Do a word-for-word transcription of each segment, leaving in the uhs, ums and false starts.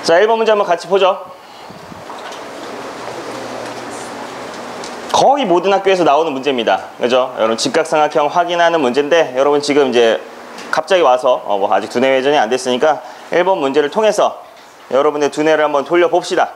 자, 일 번 문제 한번 같이 보죠. 거의 모든 학교에서 나오는 문제입니다. 그죠? 여러분 직각삼각형 확인하는 문제인데, 여러분 지금 이제 갑자기 와서 어 뭐 아직 두뇌 회전이 안 됐으니까 일 번 문제를 통해서 여러분의 두뇌를 한번 돌려봅시다.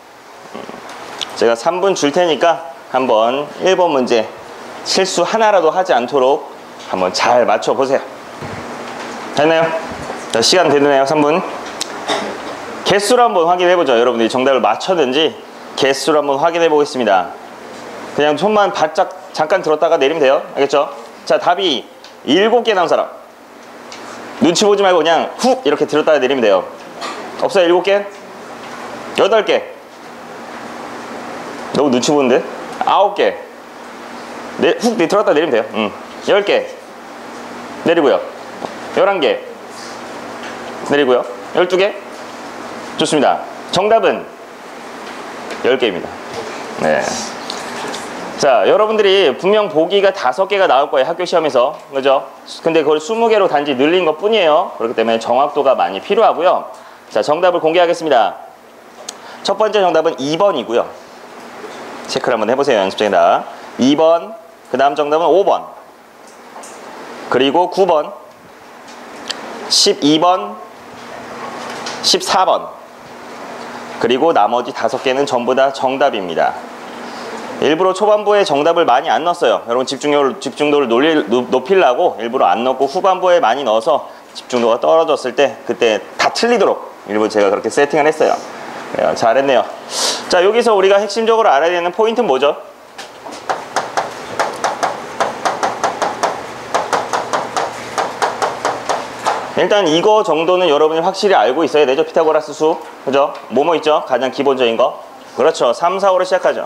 제가 삼 분 줄 테니까 한번 일 번 문제 실수 하나라도 하지 않도록 한번 잘 맞춰보세요. 됐나요? 자, 시간 되네요. 삼 분. 개수를 한번 확인해보죠. 여러분들이 정답을 맞췄는지 개수를 한번 확인해 보겠습니다. 그냥 손만 바짝 잠깐 들었다가 내리면 돼요. 알겠죠? 자, 답이 일곱 개 나온 사람. 눈치 보지 말고 그냥 훅 이렇게 들었다가 내리면 돼요. 없어요? 일곱 개? 여덟 개. 너무 눈치 보는데? 아홉 개. 네, 훅 들었다가 내리면 돼요. 음. 열 개. 내리고요. 열한 개. 내리고요. 열두 개. 좋습니다. 정답은 열 개입니다. 네. 자, 여러분들이 분명 보기가 다섯 개가 나올 거예요. 학교 시험에서. 그죠? 근데 그걸 스무 개로 단지 늘린 것 뿐이에요. 그렇기 때문에 정확도가 많이 필요하고요. 자, 정답을 공개하겠습니다. 첫 번째 정답은 이 번이고요. 체크를 한번 해보세요. 연습생이다. 이 번. 그 다음 정답은 오 번. 그리고 구 번. 십이 번. 십사 번. 그리고 나머지 다섯 개는 전부 다 정답입니다. 일부러 초반부에 정답을 많이 안 넣었어요. 여러분 집중력을, 집중도를 놀릴, 높이려고 일부러 안 넣고 후반부에 많이 넣어서 집중도가 떨어졌을 때 그때 다 틀리도록 일부러 제가 그렇게 세팅을 했어요. 네, 잘했네요. 자, 여기서 우리가 핵심적으로 알아야 되는 포인트는 뭐죠? 일단 이거 정도는 여러분이 확실히 알고 있어야 되죠. 피타고라스 수. 그죠? 뭐뭐 있죠? 가장 기본적인 거. 그렇죠. 삼, 사, 오로 시작하죠.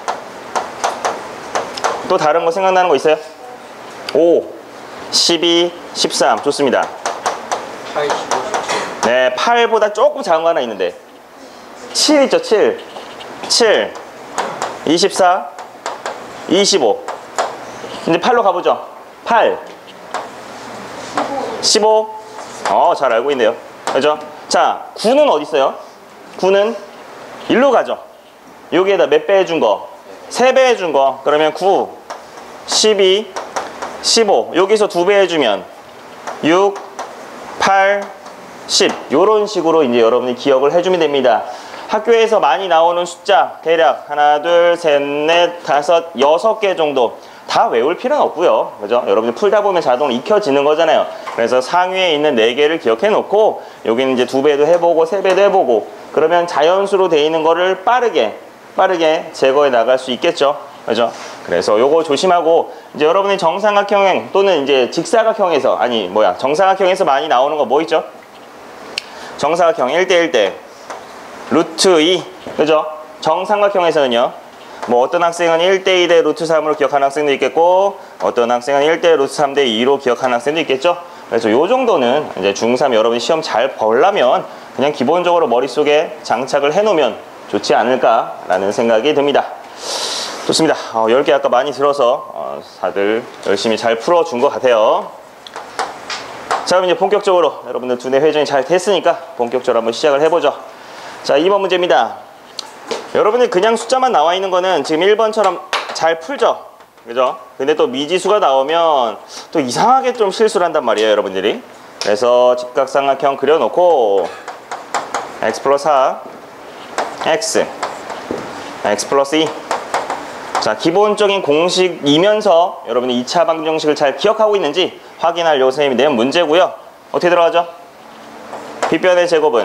또 다른 거 생각나는 거 있어요? 오, 십이, 십삼. 좋습니다. 팔, 십오, 십칠. 네, 팔보다 조금 작은 거 하나 있는데. 칠 있죠, 칠. 칠, 이십사, 이십오. 이제 팔로 가보죠. 팔, 십오. 어, 잘 알고 있네요. 그죠? 자, 구는 어디 있어요? 구는 일로 가죠. 여기에다 몇 배 해준 거? 세 배 해준 거. 그러면 구, 십이, 십오. 여기서 두 배 해주면 육, 팔, 십. 요런 식으로 이제 여러분이 기억을 해주면 됩니다. 학교에서 많이 나오는 숫자 대략 하나, 둘, 셋, 넷, 다섯, 여섯 개 정도 다 외울 필요는 없고요. 그죠? 여러분들 풀다 보면 자동으로 익혀지는 거잖아요. 그래서 상위에 있는 네 개를 기억해 놓고 여기는 이제 두 배도 해보고 세 배도 해보고 그러면 자연수로 돼 있는 거를 빠르게 빠르게 제거해 나갈 수 있겠죠. 그죠? 그래서 요거 조심하고 이제 여러분이 정삼각형 또는 이제 직사각형에서 아니 뭐야 정사각형에서 많이 나오는 거 뭐 있죠? 정사각형 일 대 일 대 루트 이. 그죠? 정삼각형에서는요. 뭐 어떤 학생은 일 대 이 대 루트 삼으로 기억하는 학생도 있겠고 어떤 학생은 일 대 루트 삼 대 이로 기억하는 학생도 있겠죠. 그래서 요 정도는 이제 중삼 여러분이 시험 잘 보려면 그냥 기본적으로 머릿속에 장착을 해 놓으면 좋지 않을까라는 생각이 듭니다. 좋습니다. 어, 열 개 아까 많이 들어서 어, 다들 열심히 잘 풀어준 것 같아요. 자, 그럼 이제 본격적으로 여러분들 두뇌 회전이 잘 됐으니까 본격적으로 한번 시작을 해보죠. 자, 이 번 문제입니다. 여러분들 그냥 숫자만 나와 있는 거는 지금 일 번처럼 잘 풀죠? 그죠? 근데 또 미지수가 나오면 또 이상하게 좀 실수를 한단 말이에요, 여러분들이. 그래서 직각삼각형 그려놓고 x 플러스 사, x, x 플러스 이. 자, 기본적인 공식이면서 여러분이 이 차 방정식을 잘 기억하고 있는지 확인할 요 선생님이 낸 문제고요. 어떻게 들어가죠? 빗변의 제곱은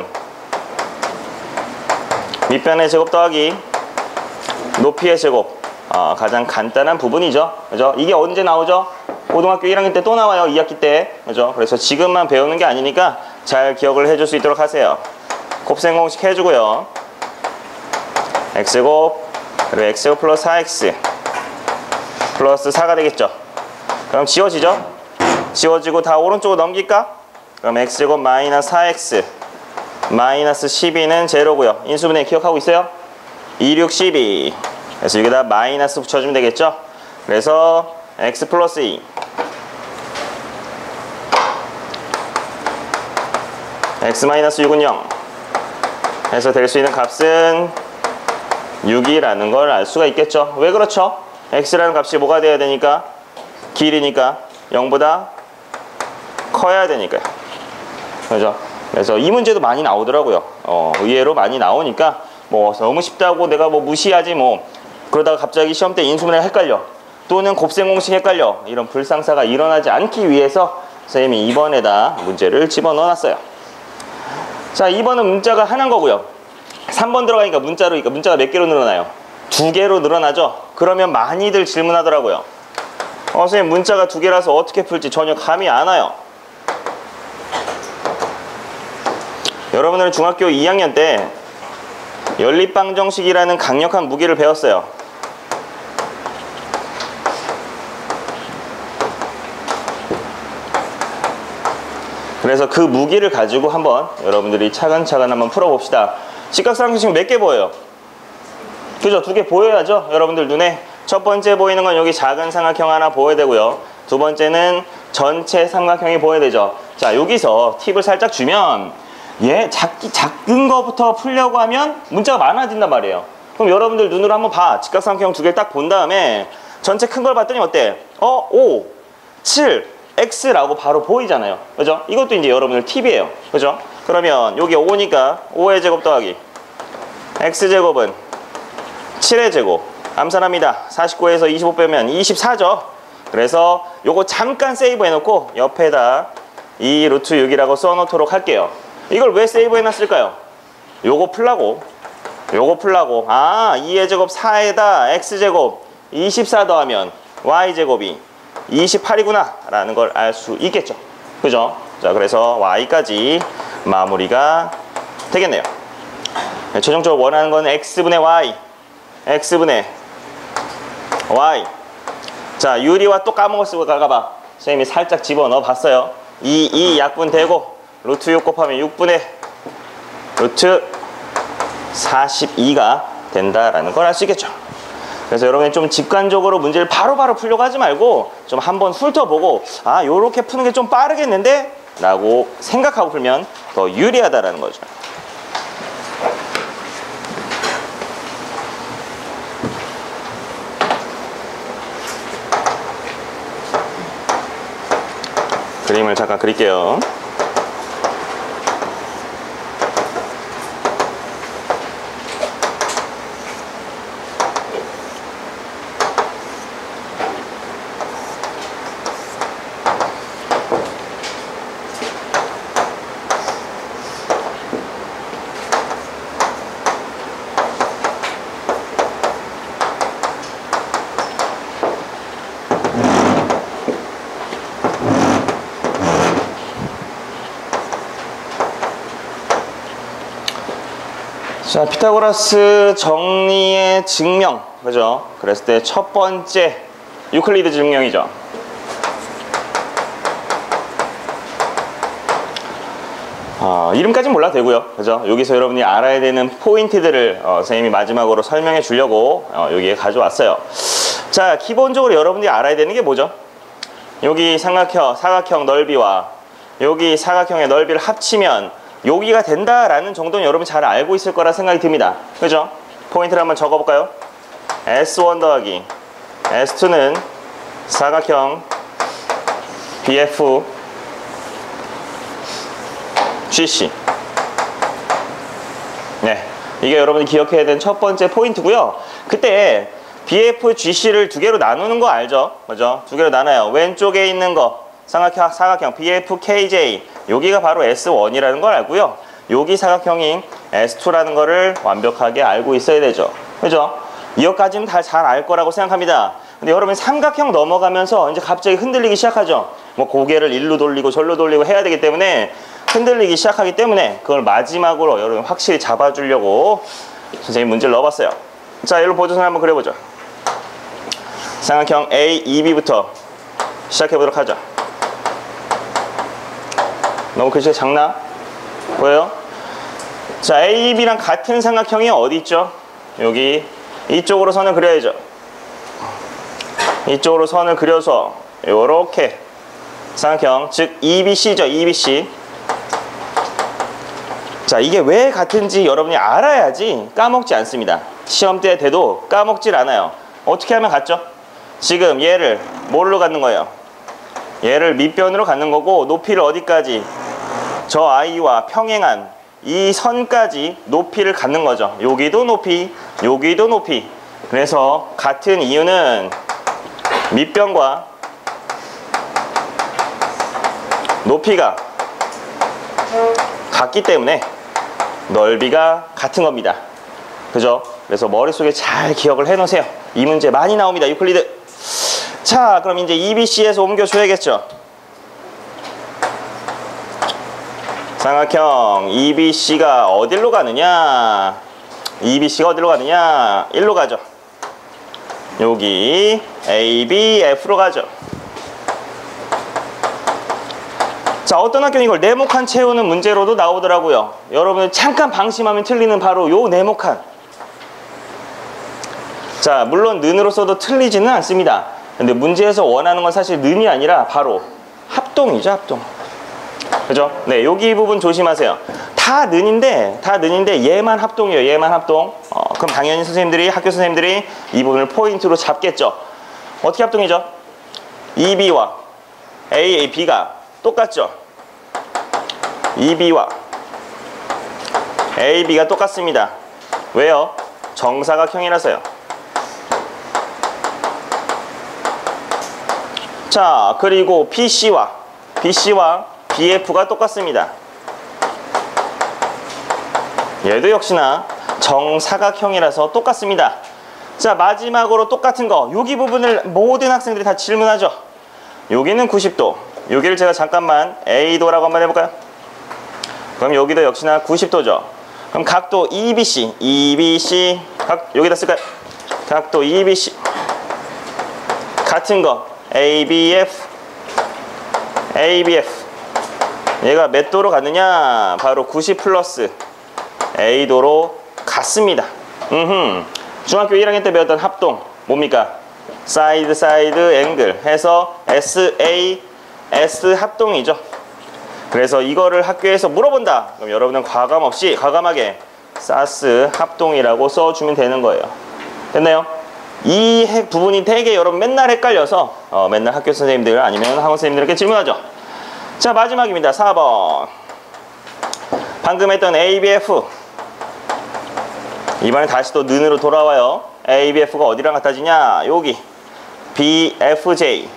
밑변의 제곱 더하기 높이의 제곱. 아, 가장 간단한 부분이죠. 그죠? 이게 언제 나오죠? 고등학교 일 학년 때 또 나와요. 이 학기 때. 그죠? 그래서 지금만 배우는 게 아니니까 잘 기억을 해줄 수 있도록 하세요. 곱셈 공식 해주고요. x곱 그리고 x곱 플러스 사 엑스 플러스 사가 되겠죠. 그럼 지워지죠? 지워지고 다 오른쪽으로 넘길까? 그럼 x제곱 마이너스 사 엑스 마이너스 십이는 제로고요. 인수분해 기억하고 있어요? 이, 육, 십이. 그래서 여기다 마이너스 붙여주면 되겠죠? 그래서 x 플러스 이 x 마이너스 육은 영 해서 될 수 있는 값은 육이라는 걸 알 수가 있겠죠. 왜 그렇죠? x라는 값이 뭐가 돼야 되니까? 길이니까 영보다 커야 되니까요. 그죠? 그래서 이 문제도 많이 나오더라고요. 어, 의외로 많이 나오니까 뭐 너무 쉽다고 내가 뭐 무시하지 뭐. 그러다가 갑자기 시험 때 인수분해 헷갈려. 또는 곱셈 공식 헷갈려. 이런 불상사가 일어나지 않기 위해서 선생님이 이 번에다 문제를 집어넣어 놨어요. 자, 이 번은 문자가 하나인 거고요. 삼 번 들어가니까 문자로, 그러니까 문자가 몇 개로 늘어나요? 두 개로 늘어나죠? 그러면 많이들 질문하더라고요. 어, 선생님 문자가 두 개라서 어떻게 풀지 전혀 감이 안 와요. 여러분들은 중학교 이 학년 때 연립방정식이라는 강력한 무기를 배웠어요. 그래서 그 무기를 가지고 한번 여러분들이 차근차근 한번 풀어봅시다. 직각삼각형 몇 개 보여요? 그죠? 두 개 보여야죠? 여러분들 눈에. 첫 번째 보이는 건 여기 작은 삼각형 하나 보여야 되고요. 두 번째는 전체 삼각형이 보여야 되죠. 자, 여기서 팁을 살짝 주면 얘 작기, 작은 거부터 풀려고 하면 문자가 많아진단 말이에요. 그럼 여러분들 눈으로 한번 봐. 직각삼각형 두 개를 딱 본 다음에 전체 큰 걸 봤더니 어때? 어? 오, 칠, x라고 바로 보이잖아요. 그죠? 이것도 이제 여러분들 팁이에요. 그죠? 그러면 여기 오니까 오의 제곱 더하기 x제곱은 칠의 제곱 암산합니다. 사십구에서 이십오 빼면 이십사죠. 그래서 요거 잠깐 세이브 해놓고 옆에다 이 루트 육이라고 써놓도록 할게요. 이걸 왜 세이브 해놨을까요? 요거 풀라고 요거 풀라고 아 이의 제곱 사에다 x제곱 이십사 더하면 y제곱이 이십팔이구나 라는 걸 알 수 있겠죠. 그죠? 자, 그래서 y까지 마무리가 되겠네요. 네, 최종적으로 원하는 건 x분의 y x분의 y. 자, 유리와 또 까먹었을 까봐 선생님이 살짝 집어넣어 봤어요. 이, 이 약분 되고 루트 육 곱하면 육분의 루트 사십이가 된다라는 걸 알 수 있겠죠. 그래서 여러분이 좀 직관적으로 문제를 바로바로 바로 풀려고 하지 말고 좀 한번 훑어보고 아 요렇게 푸는 게 좀 빠르겠는데? 라고 생각하고 풀면 더 유리하다라는 거죠. 그림을 잠깐 그릴게요. 자, 피타고라스 정리의 증명, 그죠? 그랬을 때 첫 번째 유클리드 증명이죠. 어, 이름까지는 몰라도 되고요, 그죠? 여기서 여러분이 알아야 되는 포인트들을 어, 선생님이 마지막으로 설명해 주려고 어, 여기에 가져왔어요. 자, 기본적으로 여러분들이 알아야 되는 게 뭐죠? 여기 삼각형, 사각형 넓이와 여기 사각형의 넓이를 합치면 여기가 된다라는 정도는 여러분 잘 알고 있을 거라 생각이 듭니다. 그죠? 포인트를 한번 적어볼까요? 에스 원 더하기 에스 투는 사각형 비에프 지씨. 네, 이게 여러분이 기억해야 되는 첫 번째 포인트고요. 그때 비에프 지씨를 두 개로 나누는 거 알죠? 그죠? 두 개로 나눠요. 왼쪽에 있는 거 삼각형, 사각형 비에프 케이제이, 여기가 바로 에스 원이라는 걸 알고요. 여기 사각형인 에스 투라는 거를 완벽하게 알고 있어야 되죠. 그죠? 이것까지는 다 잘 알 거라고 생각합니다. 근데 여러분 삼각형 넘어가면서 이제 갑자기 흔들리기 시작하죠. 뭐 고개를 일로 돌리고 절로 돌리고 해야 되기 때문에 흔들리기 시작하기 때문에 그걸 마지막으로 여러분 확실히 잡아주려고 선생님 문제를 넣어봤어요. 자, 여기로 보조선 한번 그려보죠. 삼각형 에이, 이 비부터 시작해보도록 하죠. 너무 글씨가 작나? 보여요? 자, 에이, 비랑 같은 삼각형이 어디 있죠? 여기 이쪽으로 선을 그려야죠. 이쪽으로 선을 그려서 요렇게 삼각형, 즉 이 비 씨죠. 이 비 씨. 자, 이게 왜 같은지 여러분이 알아야지 까먹지 않습니다. 시험 때 돼도 까먹질 않아요. 어떻게 하면 같죠? 지금 얘를 뭘로 갖는 거예요? 얘를 밑변으로 갖는 거고, 높이를 어디까지? 저 아이와 평행한 이 선까지 높이를 갖는 거죠. 여기도 높이, 여기도 높이. 그래서 같은 이유는 밑변과 높이가 같기 때문에 넓이가 같은 겁니다. 그죠? 그래서 머릿속에 잘 기억을 해 놓으세요. 이 문제 많이 나옵니다. 유클리드. 자, 그럼 이제 이비씨에서 옮겨줘야겠죠. 삼각형 이비씨가 어디로 가느냐? 이비씨가 어디로 가느냐? 일로 가죠. 여기 에이비에프로 가죠. 자, 어떤 학교는 이걸 네모칸 채우는 문제로도 나오더라고요. 여러분 잠깐 방심하면 틀리는 바로 요 네모칸. 자, 물론 는으로 써도 틀리지는 않습니다. 근데 문제에서 원하는 건 사실 는이 아니라 바로 합동이죠. 합동. 그죠? 네, 여기 부분 조심하세요. 다 는인데 다 는인데 얘만 합동이에요. 얘만 합동. 어, 그럼 당연히 선생님들이 학교 선생님들이 이 부분을 포인트로 잡겠죠. 어떻게 합동이죠? 이비와 에이비가 똑같죠? 이비와 에이비가 똑같습니다. 왜요? 정사각형이라서요. 자, 그리고 비씨와 비씨와 비에프가 똑같습니다. 얘도 역시나 정사각형이라서 똑같습니다. 자, 마지막으로 똑같은 거, 여기 부분을 모든 학생들이 다 질문하죠. 여기는 구십 도, 여기를 제가 잠깐만 A도라고 한번 해볼까요? 그럼 여기도 역시나 구십 도죠. 그럼 각도 이비씨, 이비씨, 각, 여기다 쓸까요? 각도 이비씨 같은 거 에이비에프, 에이비에프 얘가 몇 도로 갔느냐? 바로 구십 플러스 A도로 갔습니다. 음흠. 중학교 일 학년 때 배웠던 합동 뭡니까? 사이드 사이드 앵글 해서 에스에이 S 합동이죠. 그래서 이거를 학교에서 물어본다. 그럼 여러분은 과감 없이 과감하게 사스 합동이라고 써주면 되는 거예요. 됐나요? 이 부분이 되게 여러분 맨날 헷갈려서 어, 맨날 학교 선생님들 아니면 학원 선생님들에게 질문하죠. 자, 마지막입니다. 사 번. 방금 했던 에이비에프. 이번에 다시 또 는으로 돌아와요. 에이비에프가 어디랑 같아지냐? 여기 비에프제이.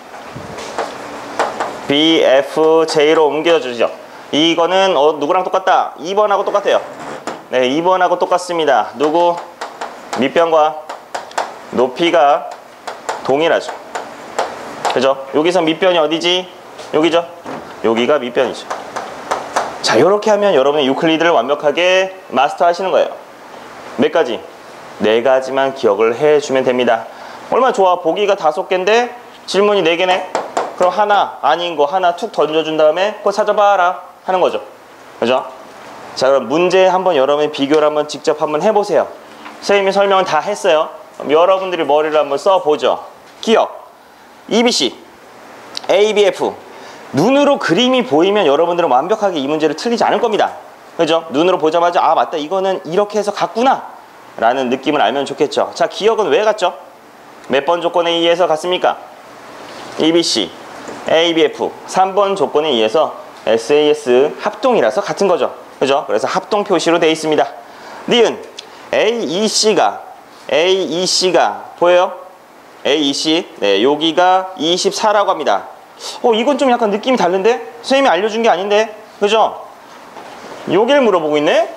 비에프제이로 옮겨주죠. 이거는 어, 누구랑 똑같다? 이 번하고 똑같아요. 네, 이 번하고 똑같습니다. 누구? 밑변과 높이가 동일하죠. 그죠? 여기서 밑변이 어디지? 여기죠? 여기가 밑변이죠. 자, 이렇게 하면 여러분의 유클리드를 완벽하게 마스터 하시는 거예요. 몇 가지? 네 가지만 기억을 해주면 됩니다. 얼마나 좋아. 보기가 다섯 개인데 질문이 네 개네. 그럼 하나 아닌 거 하나 툭 던져준 다음에 그거 찾아봐라 하는 거죠. 그죠? 자, 그럼 문제 한번 여러분이 비교를 한번 직접 한번 해보세요. 선생님이 설명은 다 했어요. 그럼 여러분들이 머리를 한번 써보죠. 기억 이비씨, 에이비에프 눈으로 그림이 보이면 여러분들은 완벽하게 이 문제를 틀리지 않을 겁니다. 그죠? 눈으로 보자마자 아 맞다 이거는 이렇게 해서 갔구나 라는 느낌을 알면 좋겠죠. 자, 기억은 왜 갔죠? 몇 번 조건에 의해서 갔습니까? 이비씨, 에이비에프 삼 번 조건에 의해서 에스에이에스 합동이라서 같은 거죠. 그죠? 그래서 합동 표시로 되어 있습니다. 니은 에이이씨가 에이이씨가 보여요? 에이이씨 네, 여기가 이십사라고 합니다. 어, 이건 좀 약간 느낌이 다른데? 선생님이 알려준 게 아닌데? 그죠? 여기를 물어보고 있네?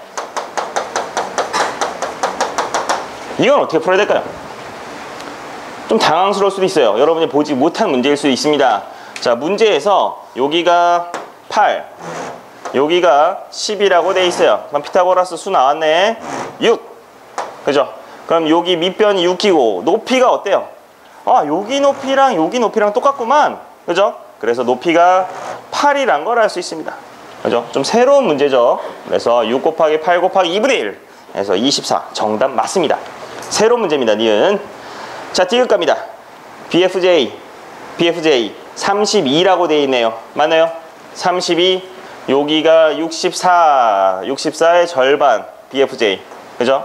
이건 어떻게 풀어야 될까요? 좀 당황스러울 수도 있어요. 여러분이 보지 못한 문제일 수도 있습니다. 자, 문제에서 여기가 팔, 여기가 십이라고 돼 있어요. 그럼 피타고라스 수 나왔네. 육. 그죠? 그럼 여기 밑변이 육이고 높이가 어때요? 아, 여기 높이랑 여기 높이랑 똑같구만. 그죠? 그래서 높이가 팔이란 걸 알 수 있습니다. 그죠? 좀 새로운 문제죠. 그래서 육 곱하기 팔 곱하기 이분의 일 해서 이십사. 정답 맞습니다. 새로운 문제입니다. 니은. 자, 디귿 갑니다. 비에프제이, 비에프제이 삼십이라고 되어 있네요. 맞나요? 삼십이. 여기가 육십사, 육십사의 절반 비에프제이. 그죠?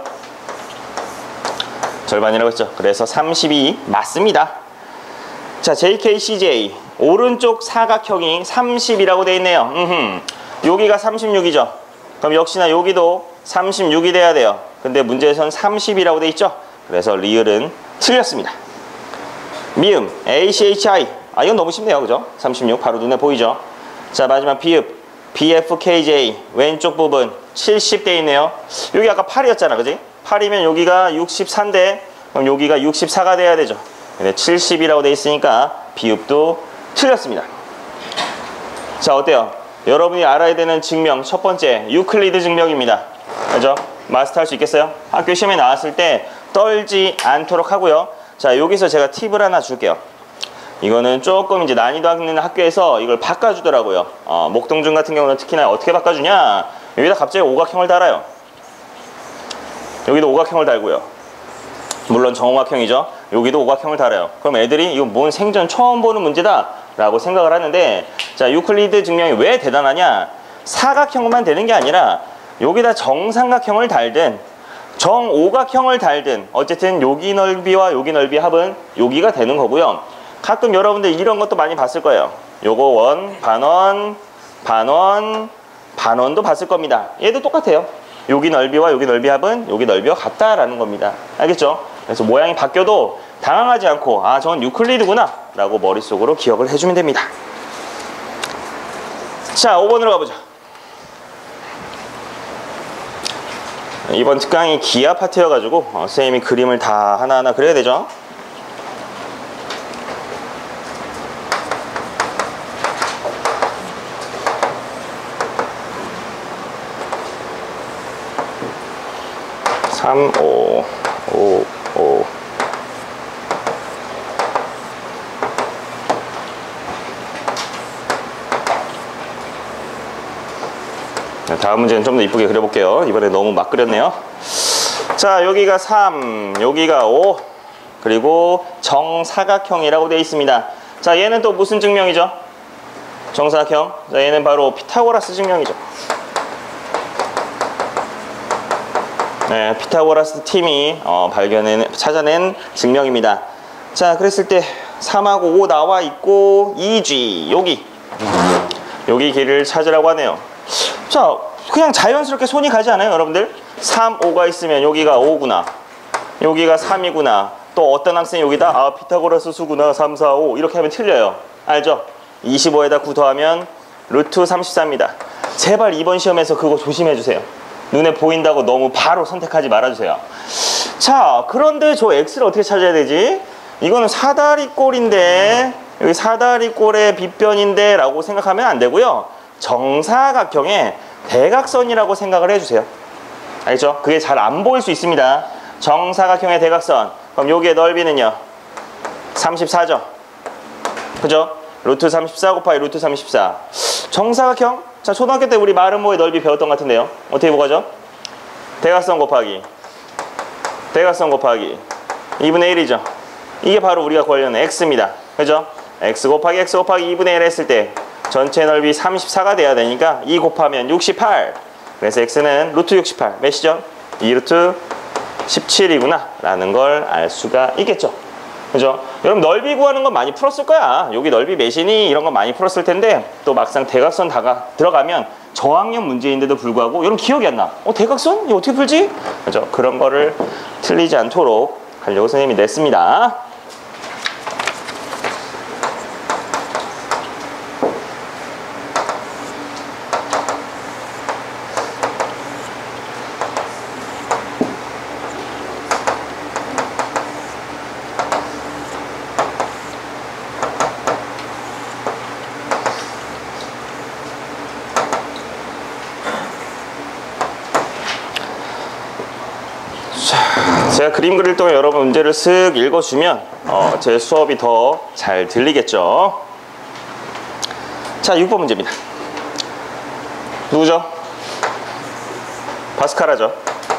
절반이라고 했죠. 그래서 삼십이 맞습니다. 자, 제이케이씨제이. 오른쪽 사각형이 삼십이라고 되어 있네요. 음흠. 여기가 삼십육이죠. 그럼 역시나 여기도 삼십육이 돼야 돼요. 근데 문제에선 삼십이라고 되어 있죠. 그래서 리을은 틀렸습니다. 미음, 에이씨에이치아이. 아, 이건 너무 쉽네요. 그죠? 삼십육 바로 눈에 보이죠? 자, 마지막 비읍, 비에프케이제이. 왼쪽 부분 칠십 돼 있네요. 여기 아까 팔이었잖아. 그지? 팔이면 여기가 육십사인데 그럼 여기가 육십사가 돼야 되죠. 근데 칠십이라고 돼 있으니까 비읍도 틀렸습니다. 자, 어때요? 여러분이 알아야 되는 증명 첫 번째 유클리드 증명입니다. 그죠? 마스터할 수 있겠어요? 학교 시험에 나왔을 때 떨지 않도록 하고요. 자, 여기서 제가 팁을 하나 줄게요. 이거는 조금 이제 난이도 있는 학교에서 이걸 바꿔주더라고요. 어, 목동중 같은 경우는 특히나 어떻게 바꿔주냐? 여기다 갑자기 오각형을 달아요. 여기도 오각형을 달고요. 물론 정오각형이죠. 여기도 오각형을 달아요. 그럼 애들이 이거 뭔 생전 처음 보는 문제다 라고 생각을 하는데, 자, 유클리드 증명이 왜 대단하냐? 사각형만 되는 게 아니라 여기다 정삼각형을 달든 정오각형을 달든 어쨌든 여기 넓이와 여기 넓이 합은 여기가 되는 거고요. 가끔 여러분들 이런 것도 많이 봤을 거예요. 요거 원, 반원, 반원, 반원도 봤을 겁니다. 얘도 똑같아요. 여기 넓이와 여기 넓이 합은 여기 넓이와 같다라는 겁니다. 알겠죠? 그래서 모양이 바뀌어도 당황하지 않고 아, 저건 유클리드구나 라고 머릿속으로 기억을 해주면 됩니다. 자, 오 번으로 가보죠. 이번 특강이 기하 파트여가지고 어, 선생님이 그림을 다 하나하나 그려야 되죠. 삼, 오, 오, 오. 다음 문제는 좀 더 이쁘게 그려볼게요. 이번에 너무 막 그렸네요. 자, 여기가 삼, 여기가 오, 그리고 정사각형이라고 되어 있습니다. 자, 얘는 또 무슨 증명이죠? 정사각형. 자, 얘는 바로 피타고라스 증명이죠. 네, 피타고라스 팀이 어, 발견해 찾아낸 증명입니다. 자, 그랬을 때 삼하고 오 나와 있고 이 지 여기 여기 길을 찾으라고 하네요. 자, 그냥 자연스럽게 손이 가지 않아요, 여러분들? 삼, 오가 있으면 여기가 오구나, 여기가 삼이구나, 또 어떤 학생이 여기다 아, 피타고라스 수구나, 삼, 사, 오 이렇게 하면 틀려요. 알죠? 이십오에다 구 더하면 루트 삼십사입니다. 제발 이번 시험에서 그거 조심해 주세요. 눈에 보인다고 너무 바로 선택하지 말아주세요. 자, 그런데 저 x를 어떻게 찾아야 되지? 이거는 사다리꼴인데 여기 사다리꼴의 빗변인데 라고 생각하면 안 되고요. 정사각형의 대각선이라고 생각을 해주세요. 알겠죠? 그게 잘 안 보일 수 있습니다. 정사각형의 대각선. 그럼 여기의 넓이는요? 삼십사죠? 그죠? 루트 삼십사 곱하기 루트 삼십사. 정사각형? 자, 초등학교 때 우리 마름모의 넓이 배웠던 것 같은데요. 어떻게 보가죠? 대각선 곱하기 대각선 곱하기 이분의 일이죠. 이게 바로 우리가 구하려는 x입니다. 그죠? x 곱하기 x 곱하기 이분의 일 했을 때 전체 넓이 삼십사가 돼야 되니까 이 곱하면 육십팔. 그래서 x는 루트 육십팔. 몇이죠? 이 루트 십칠이구나 라는 걸 알 수가 있겠죠. 그죠? 여러분 넓이 구하는 건 많이 풀었을 거야. 여기 넓이 몇이니 이런 거 많이 풀었을 텐데 또 막상 대각선 다가 들어가면 저학년 문제인데도 불구하고 여러분 기억이 안 나. 어, 대각선? 이거 어떻게 풀지? 그죠? 그런 거를 틀리지 않도록 하려고 선생님이 냈습니다. 제가 그림 그릴 동안 여러분 문제를 쓱 읽어주면 어, 제 수업이 더 잘 들리겠죠. 자, 육 번 문제입니다. 누구죠? 파스칼하죠.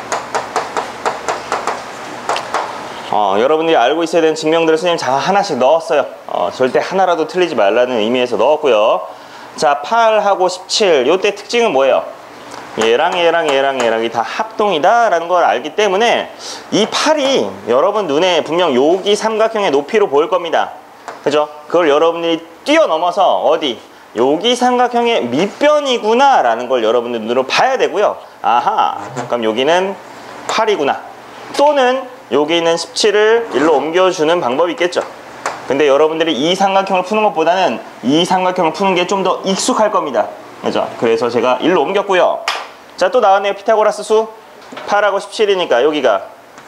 어, 여러분들이 알고 있어야 되는 증명들을 선생님 다 하나씩 넣었어요. 어, 절대 하나라도 틀리지 말라는 의미에서 넣었고요. 자, 팔하고 십칠. 요때 특징은 뭐예요? 얘랑 얘랑 얘랑 얘랑이 다 합동이다 라는 걸 알기 때문에 이 팔이 여러분 눈에 분명 여기 삼각형의 높이로 보일 겁니다. 그죠? 그걸 여러분들이 뛰어넘어서 어디? 여기 삼각형의 밑변이구나 라는 걸 여러분들 눈으로 봐야 되고요. 아하, 그럼 여기는 팔이구나. 또는 여기 있는 십칠을 일로 옮겨주는 방법이 있겠죠. 근데 여러분들이 이 삼각형을 푸는 것보다는 이 삼각형을 푸는 게 좀 더 익숙할 겁니다. 그죠? 그래서 제가 일로 옮겼고요. 자, 또 나왔네요. 피타고라스 수. 팔하고 십칠이니까 여기가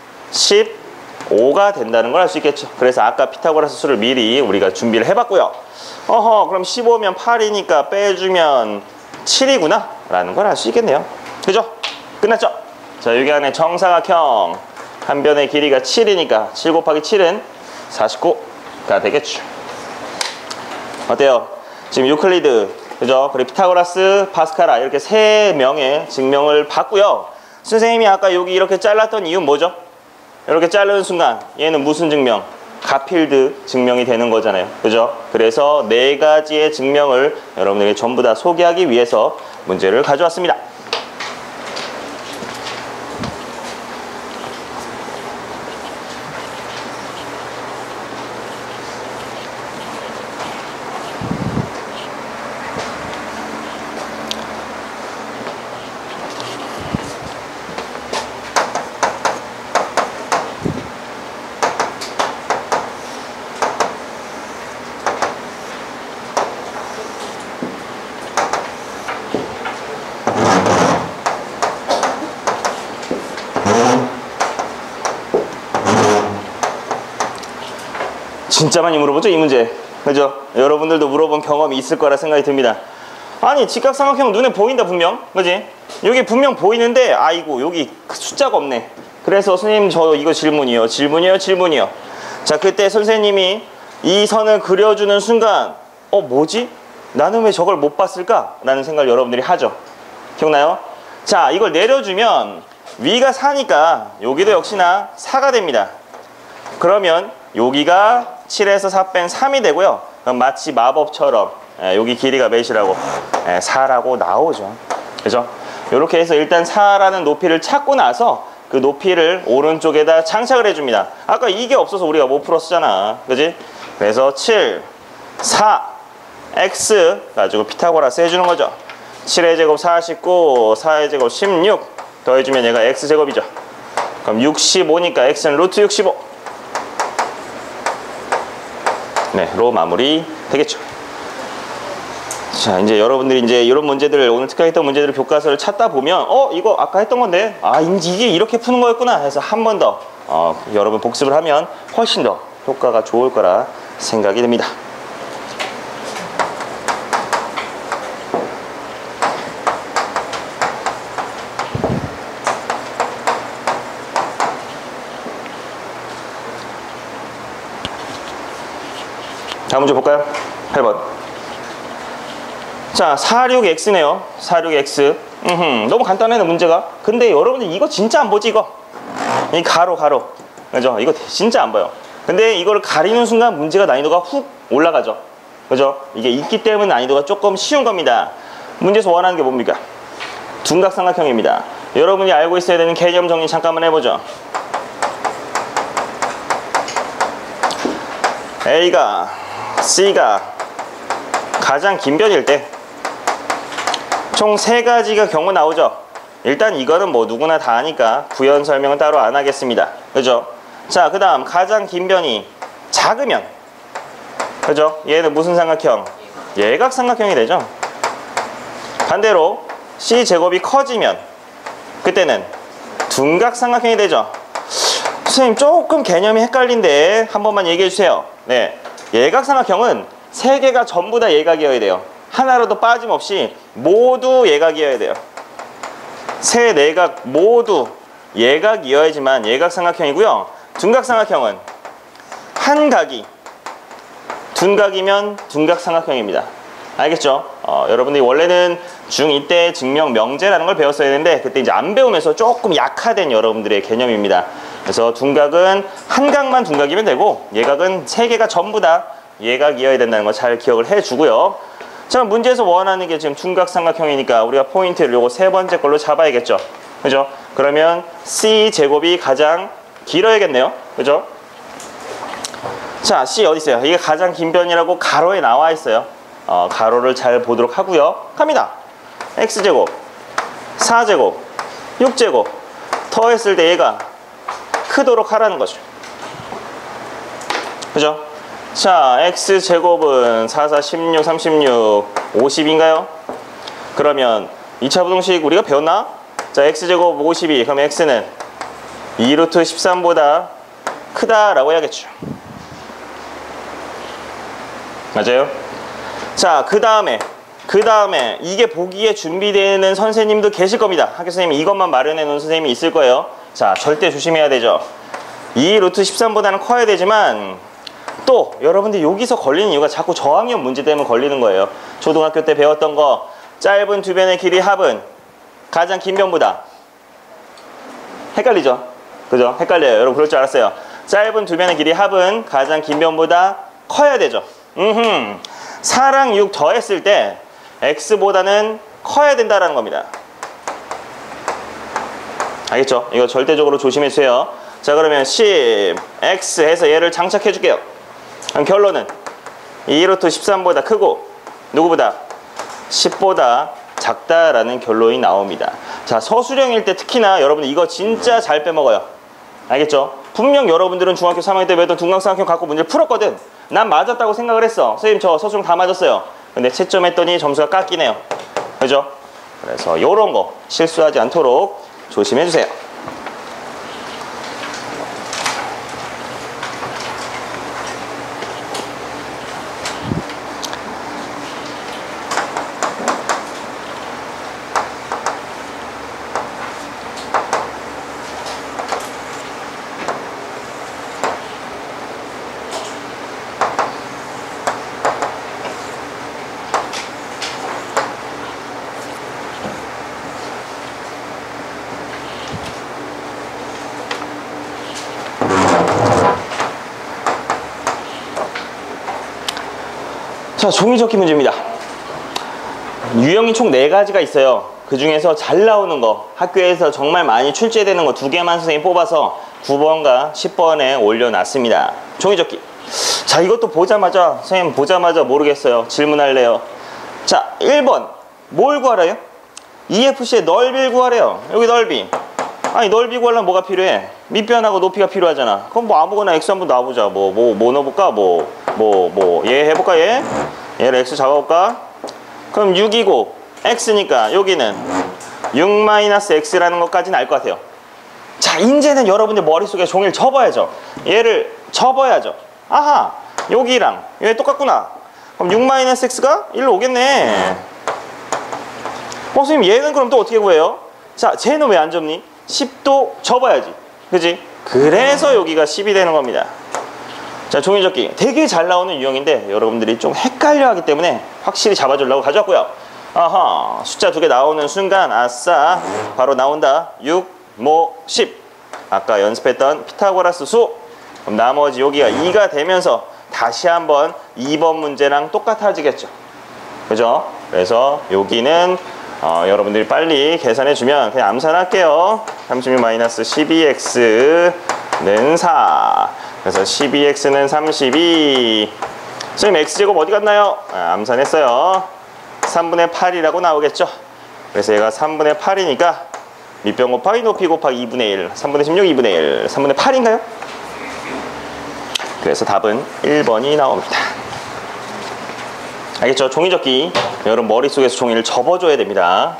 십오가 된다는 걸 알 수 있겠죠. 그래서 아까 피타고라스 수를 미리 우리가 준비를 해봤고요. 어허, 그럼 십오면 팔이니까 빼주면 칠이구나 라는 걸 알 수 있겠네요. 그죠? 끝났죠? 자, 여기 안에 정사각형 한 변의 길이가 칠이니까 칠 곱하기 칠은 사십구가 되겠죠. 어때요? 지금 유클리드, 그죠? 그리고 피타고라스, 파스카라 이렇게 세 명의 증명을 봤고요. 선생님이 아까 여기 이렇게 잘랐던 이유는 뭐죠? 이렇게 자르는 순간 얘는 무슨 증명? 가필드 증명이 되는 거잖아요. 그죠? 그래서 네 가지의 증명을 여러분에게 전부 다 소개하기 위해서 문제를 가져왔습니다. 진짜 많이 물어보죠, 이 문제. 그죠? 여러분들도 물어본 경험이 있을 거라 생각이 듭니다. 아니, 직각삼각형 눈에 보인다 분명. 그지? 여기 분명 보이는데 아이고 여기 숫자가 없네. 그래서 선생님 저 이거 질문이요 질문이요 질문이요. 자, 그때 선생님이 이 선을 그려주는 순간 어 뭐지? 나는 왜 저걸 못 봤을까? 라는 생각을 여러분들이 하죠. 기억나요? 자, 이걸 내려주면 위가 사니까 여기도 역시나 사가 됩니다. 그러면 여기가 칠에서 사 뺀 삼이 되고요. 그럼 마치 마법처럼 에, 여기 길이가 몇이라고? 에, 사라고 나오죠. 그죠? 이렇게 해서 일단 사라는 높이를 찾고 나서 그 높이를 오른쪽에다 장착을 해줍니다. 아까 이게 없어서 우리가 못 풀었잖아. 그지? 그래서 칠, 사, x 가지고 피타고라스 해주는 거죠. 칠의 제곱 사십구, 사의 제곱 십육 더해주면 얘가 x제곱이죠. 그럼 육십오니까 x는 루트 육십오. 네, 로 마무리 되겠죠. 자, 이제 여러분들이 이제 이런 문제들을 오늘 특강했던 문제들을 교과서를 찾다 보면 어 이거 아까 했던 건데 아 이게 이렇게 푸는 거였구나 해서 한 번 더 어, 여러분 복습을 하면 훨씬 더 효과가 좋을 거라 생각이 듭니다. 다음 문제 볼까요? 팔 번. 자, 사십육 엑스네요. 사십육 엑스. 음흠, 너무 간단해요, 문제가. 근데 여러분들 이거 진짜 안 보지, 이거? 이 가로, 가로. 그죠? 이거 진짜 안 봐요. 근데 이거를 가리는 순간 문제가 난이도가 훅 올라가죠. 그죠? 이게 있기 때문에 난이도가 조금 쉬운 겁니다. 문제에서 원하는 게 뭡니까? 둔각삼각형입니다. 여러분이 알고 있어야 되는 개념 정리 잠깐만 해보죠. A가 C가 가장 긴 변일 때 총 세 가지가 경우 나오죠. 일단 이거는 뭐 누구나 다 아니까 부연 설명은 따로 안 하겠습니다. 그죠? 자, 그 다음 가장 긴 변이 작으면 그죠? 얘는 무슨 삼각형? 예각삼각형이 되죠. 반대로 C제곱이 커지면 그때는 둔각삼각형이 되죠. 선생님 조금 개념이 헷갈린데 한 번만 얘기해 주세요. 네, 예각삼각형은 세 개가 전부 다 예각이어야 돼요. 하나로도 빠짐없이 모두 예각이어야 돼요. 세 내각 모두 예각이어야지만 예각삼각형이고요. 둔각삼각형은 한 각이 둔각이면 둔각삼각형입니다. 알겠죠? 어, 여러분들이 원래는 중이 때 증명 명제라는 걸 배웠어야 되는데 그때 이제 안 배우면서 조금 약화된 여러분들의 개념입니다. 그래서 둔각은 한 각만 둔각이면 되고 예각은 세 개가 전부 다 예각이어야 된다는 거 잘 기억을 해주고요. 자, 문제에서 원하는 게 지금 둔각삼각형이니까 우리가 포인트를 요거 세 번째 걸로 잡아야겠죠. 그죠? 그러면 C 제곱이 가장 길어야겠네요. 그죠? 자, C 어디 있어요? 이게 가장 긴 변이라고 가로에 나와 있어요. 어, 가로를 잘 보도록 하고요. 갑니다. X제곱, 사 제곱, 육 제곱 더했을 때 얘가 크도록 하라는 거죠. 그죠? 자, X제곱은 사, 사, 십육, 삼십육, 오십인가요? 그러면 이 차 부등식 우리가 배웠나? 자, X제곱 오십이, 그럼 X는 이 루트 십삼보다 크다라고 해야겠죠. 맞아요? 자, 그 다음에 그 다음에 이게 보기에 준비되는 선생님도 계실 겁니다. 학교 선생님이 이것만 마련해 놓은 선생님이 있을 거예요. 자, 절대 조심해야 되죠. 이 루트 십삼보다는 커야 되지만 또 여러분들 여기서 걸리는 이유가 자꾸 저학년 문제 때문에 걸리는 거예요. 초등학교 때 배웠던 거 짧은 두 변의 길이 합은 가장 긴 변보다 헷갈리죠? 그죠? 헷갈려요. 여러분 그럴 줄 알았어요. 짧은 두 변의 길이 합은 가장 긴 변보다 커야 되죠. 음흠. 사랑 육 더했을 때 X보다는 커야 된다는 겁니다. 알겠죠? 이거 절대적으로 조심해 주세요. 자, 그러면 십 X 해서 얘를 장착해 줄게요. 그럼 결론은 이 루트 십삼보다 크고 누구보다 십보다 작다라는 결론이 나옵니다. 자, 서술형일 때 특히나 여러분 이거 진짜 잘 빼먹어요. 알겠죠? 분명 여러분들은 중학교 삼 학년 때 배웠던 둔각삼각형 갖고 문제를 풀었거든. 난 맞았다고 생각을 했어. 선생님 저 서술형 다 맞았어요. 근데 채점했더니 점수가 깎이네요. 그죠? 그래서 요런 거 실수하지 않도록 조심해 주세요. 자, 종이접기 문제입니다. 유형이 총 네 가지가 있어요. 그 중에서 잘 나오는 거, 학교에서 정말 많이 출제되는 거 두 개만 선생님이 뽑아서 구 번과 십 번에 올려놨습니다. 종이접기. 자, 이것도 보자마자 선생님 보자마자 모르겠어요. 질문할래요. 자, 일 번 뭘 구하래요? 이에프씨의 넓이를 구하래요. 여기 넓이. 아니, 넓이 구하려면 뭐가 필요해? 밑변하고 높이가 필요하잖아. 그럼 뭐 아무거나 X 한번 놔보자. 뭐 뭐 뭐 넣어볼까? 뭐 뭐 뭐 얘 해볼까? 얘? 얘를 X 잡아볼까? 그럼 육이고 X니까 여기는 육 마이너스 X라는 것까지는 알 것 같아요. 자, 이제는 여러분들 머릿속에 종이를 접어야죠. 얘를 접어야죠. 아하, 여기랑 얘 똑같구나. 그럼 육 마이너스 X가 일로 오겠네. 어, 선생님 얘는 그럼 또 어떻게 구해요? 자, 쟤는 왜 안 접니? 십도 접어야지. 그지? 그래서 여기가 십이 되는 겁니다. 자, 종이접기 되게 잘 나오는 유형인데 여러분들이 좀 헷갈려 하기 때문에 확실히 잡아주려고 가져왔고요. 아하, 숫자 두 개 나오는 순간 아싸 바로 나온다. 육, 모, 십. 아까 연습했던 피타고라스 수. 그럼 나머지 여기가 이가 되면서 다시 한번 이 번 문제랑 똑같아지겠죠. 그죠? 그래서 여기는 어, 여러분들이 빨리 계산해주면 그냥 암산할게요. 삼십육 마이너스 십이 엑스는 사. 그래서 십이 엑스는 삼십이. 선생님 X제곱 어디 갔나요? 아, 암산했어요. 삼분의 팔이라고 나오겠죠. 그래서 얘가 삼분의 팔이니까 밑변 곱하기 높이 곱하기 이분의 일. 삼분의 십육, 이분의 일. 삼분의 팔인가요? 그래서 답은 일 번이 나옵니다. 알겠죠? 종이접기 여러분 머릿속에서 종이를 접어줘야 됩니다.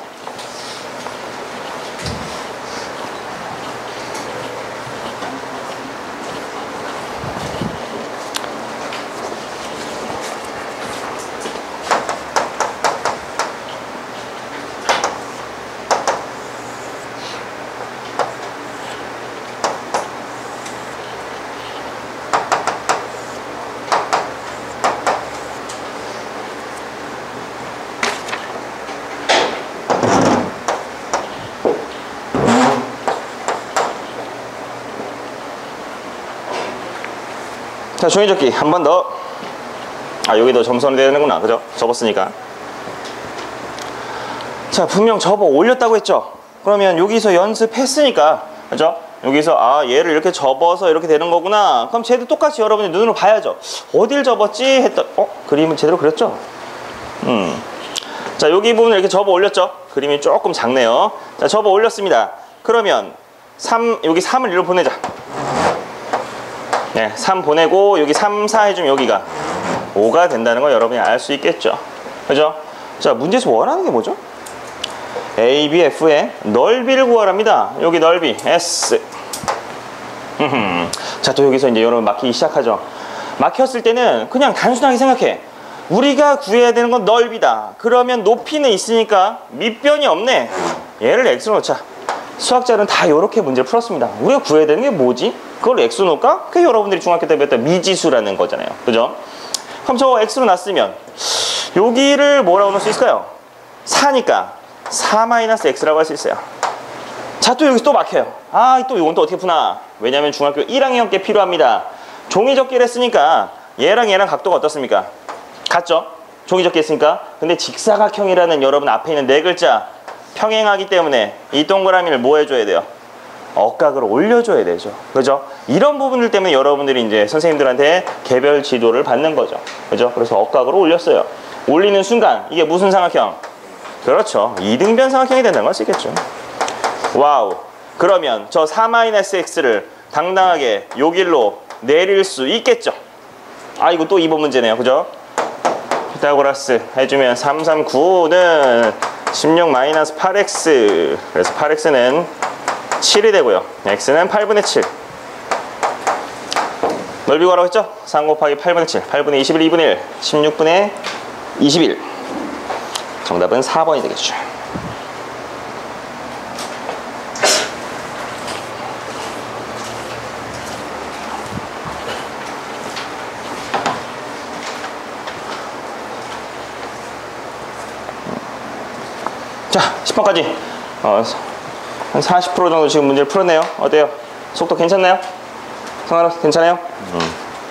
자, 종이접기 한 번 더. 아, 여기도 점선이 되는구나. 그죠? 접었으니까. 자, 분명 접어 올렸다고 했죠. 그러면 여기서 연습했으니까, 그죠? 여기서 아 얘를 이렇게 접어서 이렇게 되는 거구나. 그럼 쟤도 똑같이 여러분이 눈으로 봐야죠. 어딜 접었지 했던, 어? 그림은 제대로 그렸죠? 음. 자, 여기 부분을 이렇게 접어 올렸죠. 그림이 조금 작네요. 자, 접어 올렸습니다. 그러면 삼, 여기 삼을 일로 보내자. 네, 삼 보내고 여기 삼, 사 해주면 여기가 오가 된다는 걸 여러분이 알 수 있겠죠. 그죠? 자, 문제에서 원하는 게 뭐죠? A, B, F의 넓이를 구하랍니다. 여기 넓이 S. 자, 또 여기서 이제 여러분 막히기 시작하죠. 막혔을 때는 그냥 단순하게 생각해. 우리가 구해야 되는 건 넓이다. 그러면 높이는 있으니까 밑변이 없네. 얘를 X로 놓자. 수학자는 다 이렇게 문제를 풀었습니다. 우리가 구해야 되는 게 뭐지? 그걸 X로 놓을까? 그게 여러분들이 중학교 때 배웠던 미지수라는 거잖아요. 그죠? 그럼 저 X로 놨으면 여기를 뭐라고 넣을 수 있을까요? 사니까 사 마이너스 X라고 할 수 있어요. 자, 또 여기서 또 막혀요. 아, 또 이건 또 어떻게 푸나? 왜냐면 중학교 일 학년 게 필요합니다. 종이접기를 했으니까 얘랑 얘랑 각도가 어떻습니까? 같죠? 종이접기 했으니까. 근데 직사각형이라는 여러분 앞에 있는 네 글자 평행하기 때문에 이 동그라미를 뭐 해줘야 돼요? 억각으로 올려줘야 되죠. 그죠? 이런 부분들 때문에 여러분들이 이제 선생님들한테 개별 지도를 받는 거죠. 그죠? 그래서 억각으로 올렸어요. 올리는 순간 이게 무슨 삼각형? 그렇죠. 이등변 삼각형이 된다는 걸 알 수 있겠죠. 와우. 그러면 저 사 마이너스 X를 당당하게 요 길로 내릴 수 있겠죠. 아, 이거 또 이 번 문제네요. 그죠? 피타고라스 해주면 삼, 삼, 구는 십육 마이너스 팔 엑스. 그래서 팔 엑스는 칠이 되고요. X는 팔분의 칠. 넓이 구하라고 했죠? 삼 곱하기 팔분의 칠. 팔분의 이십일, 이분의 일. 십육분의 이십일. 정답은 사 번이 되겠죠. 자, 십 번까지 어, 한 사십 퍼센트 정도 지금 문제를 풀었네요. 어때요? 속도 괜찮나요? 성아라 괜찮아요? 음.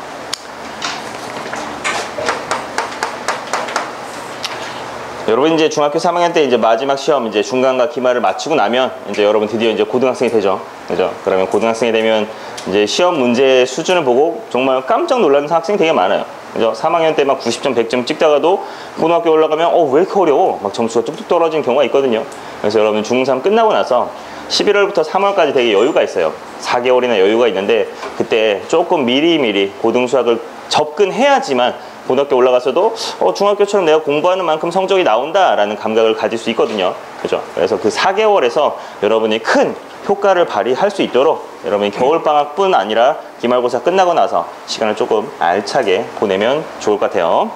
여러분 이제 중학교 삼 학년 때 이제 마지막 시험 이제 중간과 기말을 마치고 나면 이제 여러분 드디어 이제 고등학생이 되죠. 그죠? 그러면 고등학생이 되면 이제 시험 문제 수준을 보고 정말 깜짝 놀라는 학생이 되게 많아요. 그죠? 삼 학년 때 막 구십 점, 백 점 찍다가도 고등학교 올라가면 어, 왜 이렇게 어려워? 막 점수가 뚝뚝 떨어지는 경우가 있거든요. 그래서 여러분 중삼 끝나고 나서 십일월부터 삼월까지 되게 여유가 있어요. 사 개월이나 여유가 있는데 그때 조금 미리미리 고등수학을 접근해야지만 고등학교 올라가서도 어, 중학교처럼 내가 공부하는 만큼 성적이 나온다라는 감각을 가질 수 있거든요. 그죠? 그래서 그 사 개월에서 여러분이 큰 효과를 발휘할 수 있도록 여러분이 겨울방학뿐 아니라 기말고사 끝나고 나서 시간을 조금 알차게 보내면 좋을 것 같아요.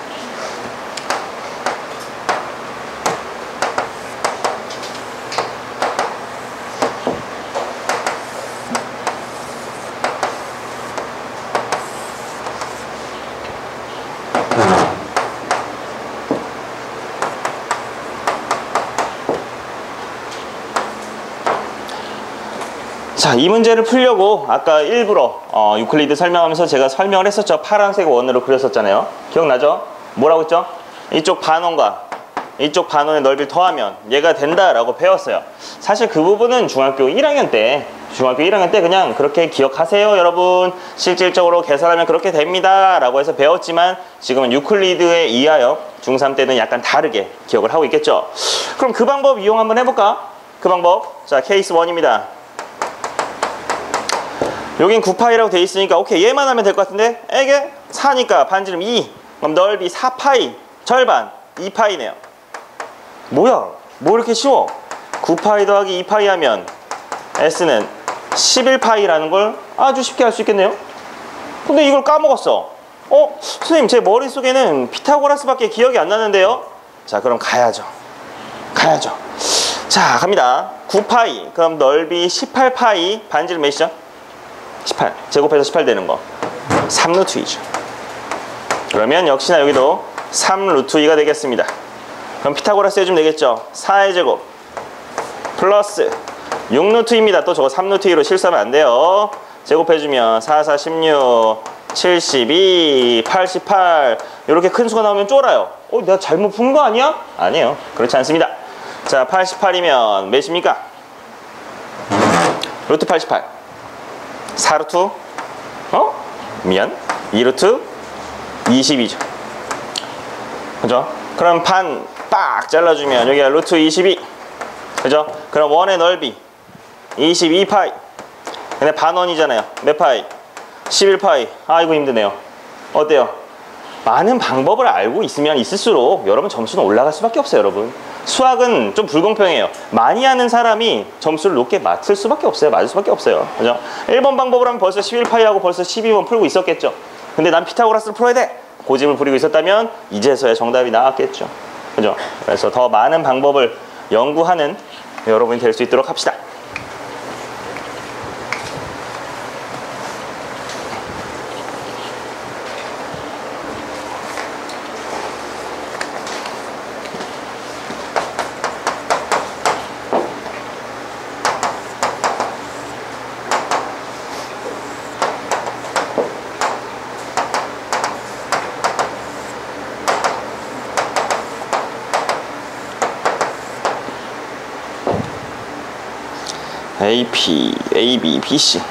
자, 이 문제를 풀려고 아까 일부러 어, 유클리드 설명하면서 제가 설명을 했었죠. 파란색 원으로 그렸었잖아요. 기억나죠? 뭐라고 했죠? 이쪽 반원과 이쪽 반원의 넓이를 더하면 얘가 된다라고 배웠어요. 사실 그 부분은 중학교 일 학년 때 중학교 일 학년 때 그냥 그렇게 기억하세요 여러분, 실질적으로 계산하면 그렇게 됩니다 라고 해서 배웠지만 지금은 유클리드에 의하여 중삼 때는 약간 다르게 기억을 하고 있겠죠. 그럼 그 방법 이용 한번 해볼까? 그 방법, 자 케이스 일입니다. 여긴 구 파이라고 돼 있으니까 오케이 얘만 하면 될 것 같은데 이게 사니까 반지름 이, 그럼 넓이 사 파이, 절반 이 파이네요. 뭐야? 뭐 이렇게 쉬워? 구 파이 더하기 이 파이 하면 S는 십일 파이라는 걸 아주 쉽게 할 수 있겠네요. 근데 이걸 까먹었어. 어? 선생님 제 머릿속에는 피타고라스밖에 기억이 안 나는데요. 자 그럼 가야죠. 가야죠. 자 갑니다. 구 파이 그럼 넓이 십팔 파이, 반지름 몇이죠? 십팔. 제곱해서 십팔 되는 거 삼 루트 이죠. 그러면 역시나 여기도 삼 루트 이가 되겠습니다. 그럼 피타고라스 해주면 되겠죠. 사의 제곱 플러스 육 루트 이입니다. 또 저거 삼 루트 이로 실수하면 안 돼요. 제곱해주면 사, 사, 십육, 칠십이, 팔십팔 이렇게 큰 수가 나오면 쫄아요. 어, 내가 잘못 푼 거 아니야? 아니에요. 그렇지 않습니다. 자, 팔십팔이면 몇입니까? 루트 팔십팔. 사 루트? 어? 미안. 이 루트? 이십이죠. 그죠? 그럼 반 빡 잘라주면 여기가 루트 이십이. 그죠? 그럼 원의 넓이 이십이 파이. 근데 반원이잖아요. 몇 파이? 십일 파이. 아이고 힘드네요. 어때요? 많은 방법을 알고 있으면 있을수록 여러분 점수는 올라갈 수밖에 없어요, 여러분. 수학은 좀 불공평해요. 많이 하는 사람이 점수를 높게 맞출 수밖에 없어요. 맞을 수밖에 없어요. 그죠? 일 번 방법으로 하면 벌써 십일 파이하고 벌써 십이 번 풀고 있었겠죠. 근데 난 피타고라스를 풀어야 돼! 고집을 부리고 있었다면 이제서야 정답이 나왔겠죠. 그죠? 그래서 더 많은 방법을 연구하는 여러분이 될 수 있도록 합시다. 에이피, 에이비, 비씨.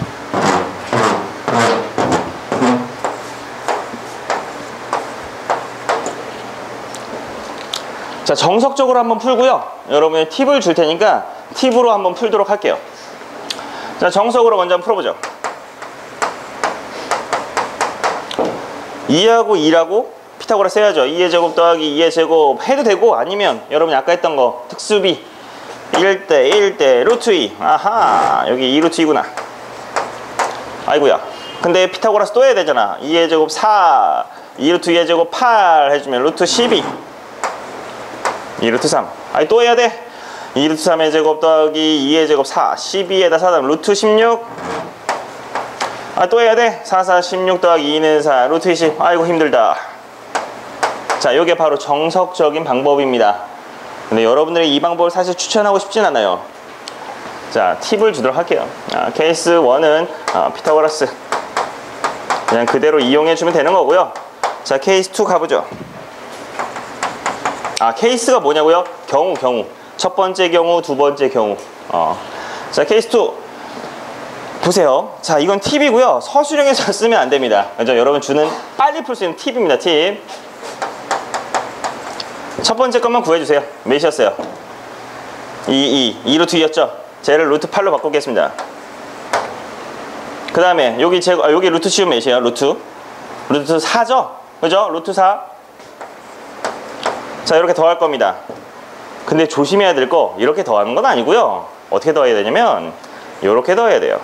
자, 정석적으로 한번 풀고요. 여러분의 팁을 줄 테니까 팁으로 한번 풀도록 할게요. 자, 정석으로 먼저 한번 풀어보죠. 이하고 이라고 피타고라스 해야죠. 이의 제곱 더하기 이의 제곱 해도 되고, 아니면 여러분이 아까 했던 거 특수비 일 대 일 대 루트 이. 아하, 여기 이 루트 이구나. 아이고야. 근데 피타고라스 또 해야 되잖아. 이의 제곱 사, 이 루트 이의 제곱 팔 해주면 루트 십이, 이 루트 삼. 아니 또 해야 돼. 이 루트 삼의 제곱 더하기 이의 제곱 사, 십이에다 사 더하면 루트 십육. 아 또 해야 돼. 사, 사, 십육 더하기 이는 사, 루트 이십. 아이고 힘들다. 자, 요게 바로 정석적인 방법입니다. 근데 여러분들이 이 방법을 사실 추천하고 싶진 않아요. 자, 팁을 주도록 할게요. 아, 케이스 일은 아, 피타고라스 그냥 그대로 이용해 주면 되는 거고요. 자, 케이스 이 가보죠. 아, 케이스가 뭐냐고요? 경우, 경우. 첫 번째 경우, 두 번째 경우. 어. 자, 케이스 이 보세요. 자, 이건 팁이고요. 서술형에서 쓰면 안 됩니다. 그죠? 여러분 주는 빨리 풀 수 있는 팁입니다. 팁. 첫 번째 것만 구해주세요. 몇이었어요? 이, 이. 이 루트 이였죠? 쟤를 루트 팔로 바꾸겠습니다. 그 다음에 여기 제, 아, 여기 루트 씌우면 몇이에요? 루트? 루트 사죠? 그죠? 루트 사. 자, 이렇게 더할 겁니다. 근데 조심해야 될 거, 이렇게 더하는 건 아니고요. 어떻게 더해야 되냐면 이렇게 더해야 돼요.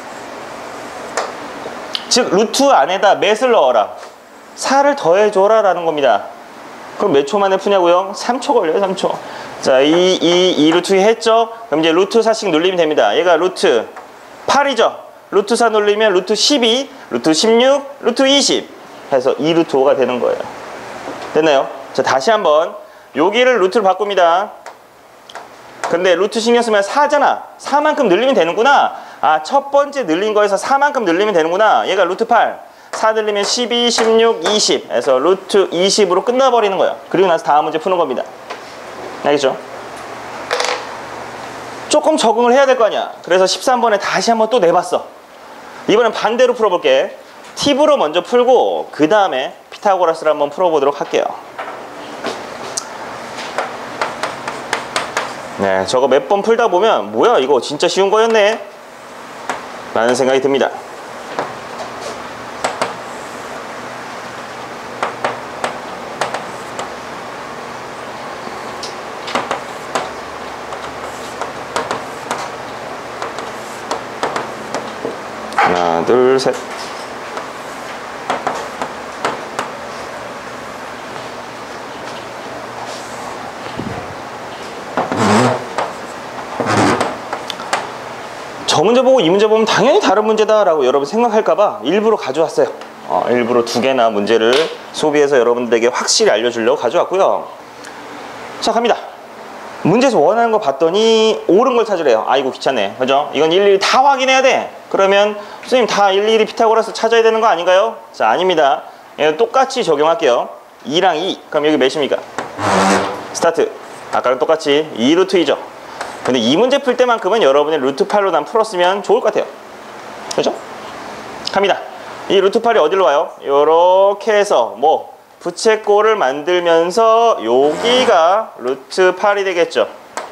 즉 루트 안에다 몇을 넣어라. 사를 더해줘라 라는 겁니다. 그럼 몇 초 만에 푸냐고요? 삼 초 걸려요. 삼 초. 자, 이, 이, 이 루트 했죠? 그럼 이제 루트 사씩 눌리면 됩니다. 얘가 루트 팔이죠? 루트 사 눌리면 루트 십이, 루트 십육, 루트 이십 해서 이 루트 오가 되는 거예요. 됐나요? 자, 다시 한번 여기를 루트로 바꿉니다. 근데 루트 신경 쓰면 사잖아. 사만큼 늘리면 되는구나. 아, 첫 번째 늘린 거에서 사만큼 늘리면 되는구나. 얘가 루트 팔. 사 늘리면 십이, 십육, 이십 해서 루트 이십으로 끝나버리는 거예요. 그리고 나서 다음 문제 푸는 겁니다. 알겠죠? 조금 적응을 해야 될 거 아니야. 그래서 십삼 번에 다시 한번 또 내봤어. 이번엔 반대로 풀어볼게. 팁으로 먼저 풀고 그 다음에 피타고라스를 한번 풀어보도록 할게요. 네, 저거 몇 번 풀다 보면 뭐야 이거 진짜 쉬운 거였네 라는 생각이 듭니다. 하나, 둘, 셋. 저 문제 보고 이 문제 보면 당연히 다른 문제다 라고 여러분 생각할까봐 일부러 가져왔어요. 어, 일부러 두 개나 문제를 소비해서 여러분들에게 확실히 알려주려고 가져왔고요. 자, 갑니다. 문제에서 원하는 거 봤더니 옳은 걸 찾으래요. 아이고 귀찮네. 그죠? 이건 일일이 다 확인해야 돼. 그러면 선생님 다 일일이 피타고라스 찾아야 되는 거 아닌가요? 자, 아닙니다. 얘는 똑같이 적용할게요. 이랑 이. 그럼 여기 몇입니까? 스타트. 아까랑 똑같이 이 루트 이죠. 근데 이 문제 풀 때만큼은 여러분이 루트 팔로 난 풀었으면 좋을 것 같아요. 그죠? 갑니다. 이 루트 팔이 어디로 와요? 요렇게 해서 뭐 부채꼴을 만들면서 여기가 루트 팔이 되겠죠.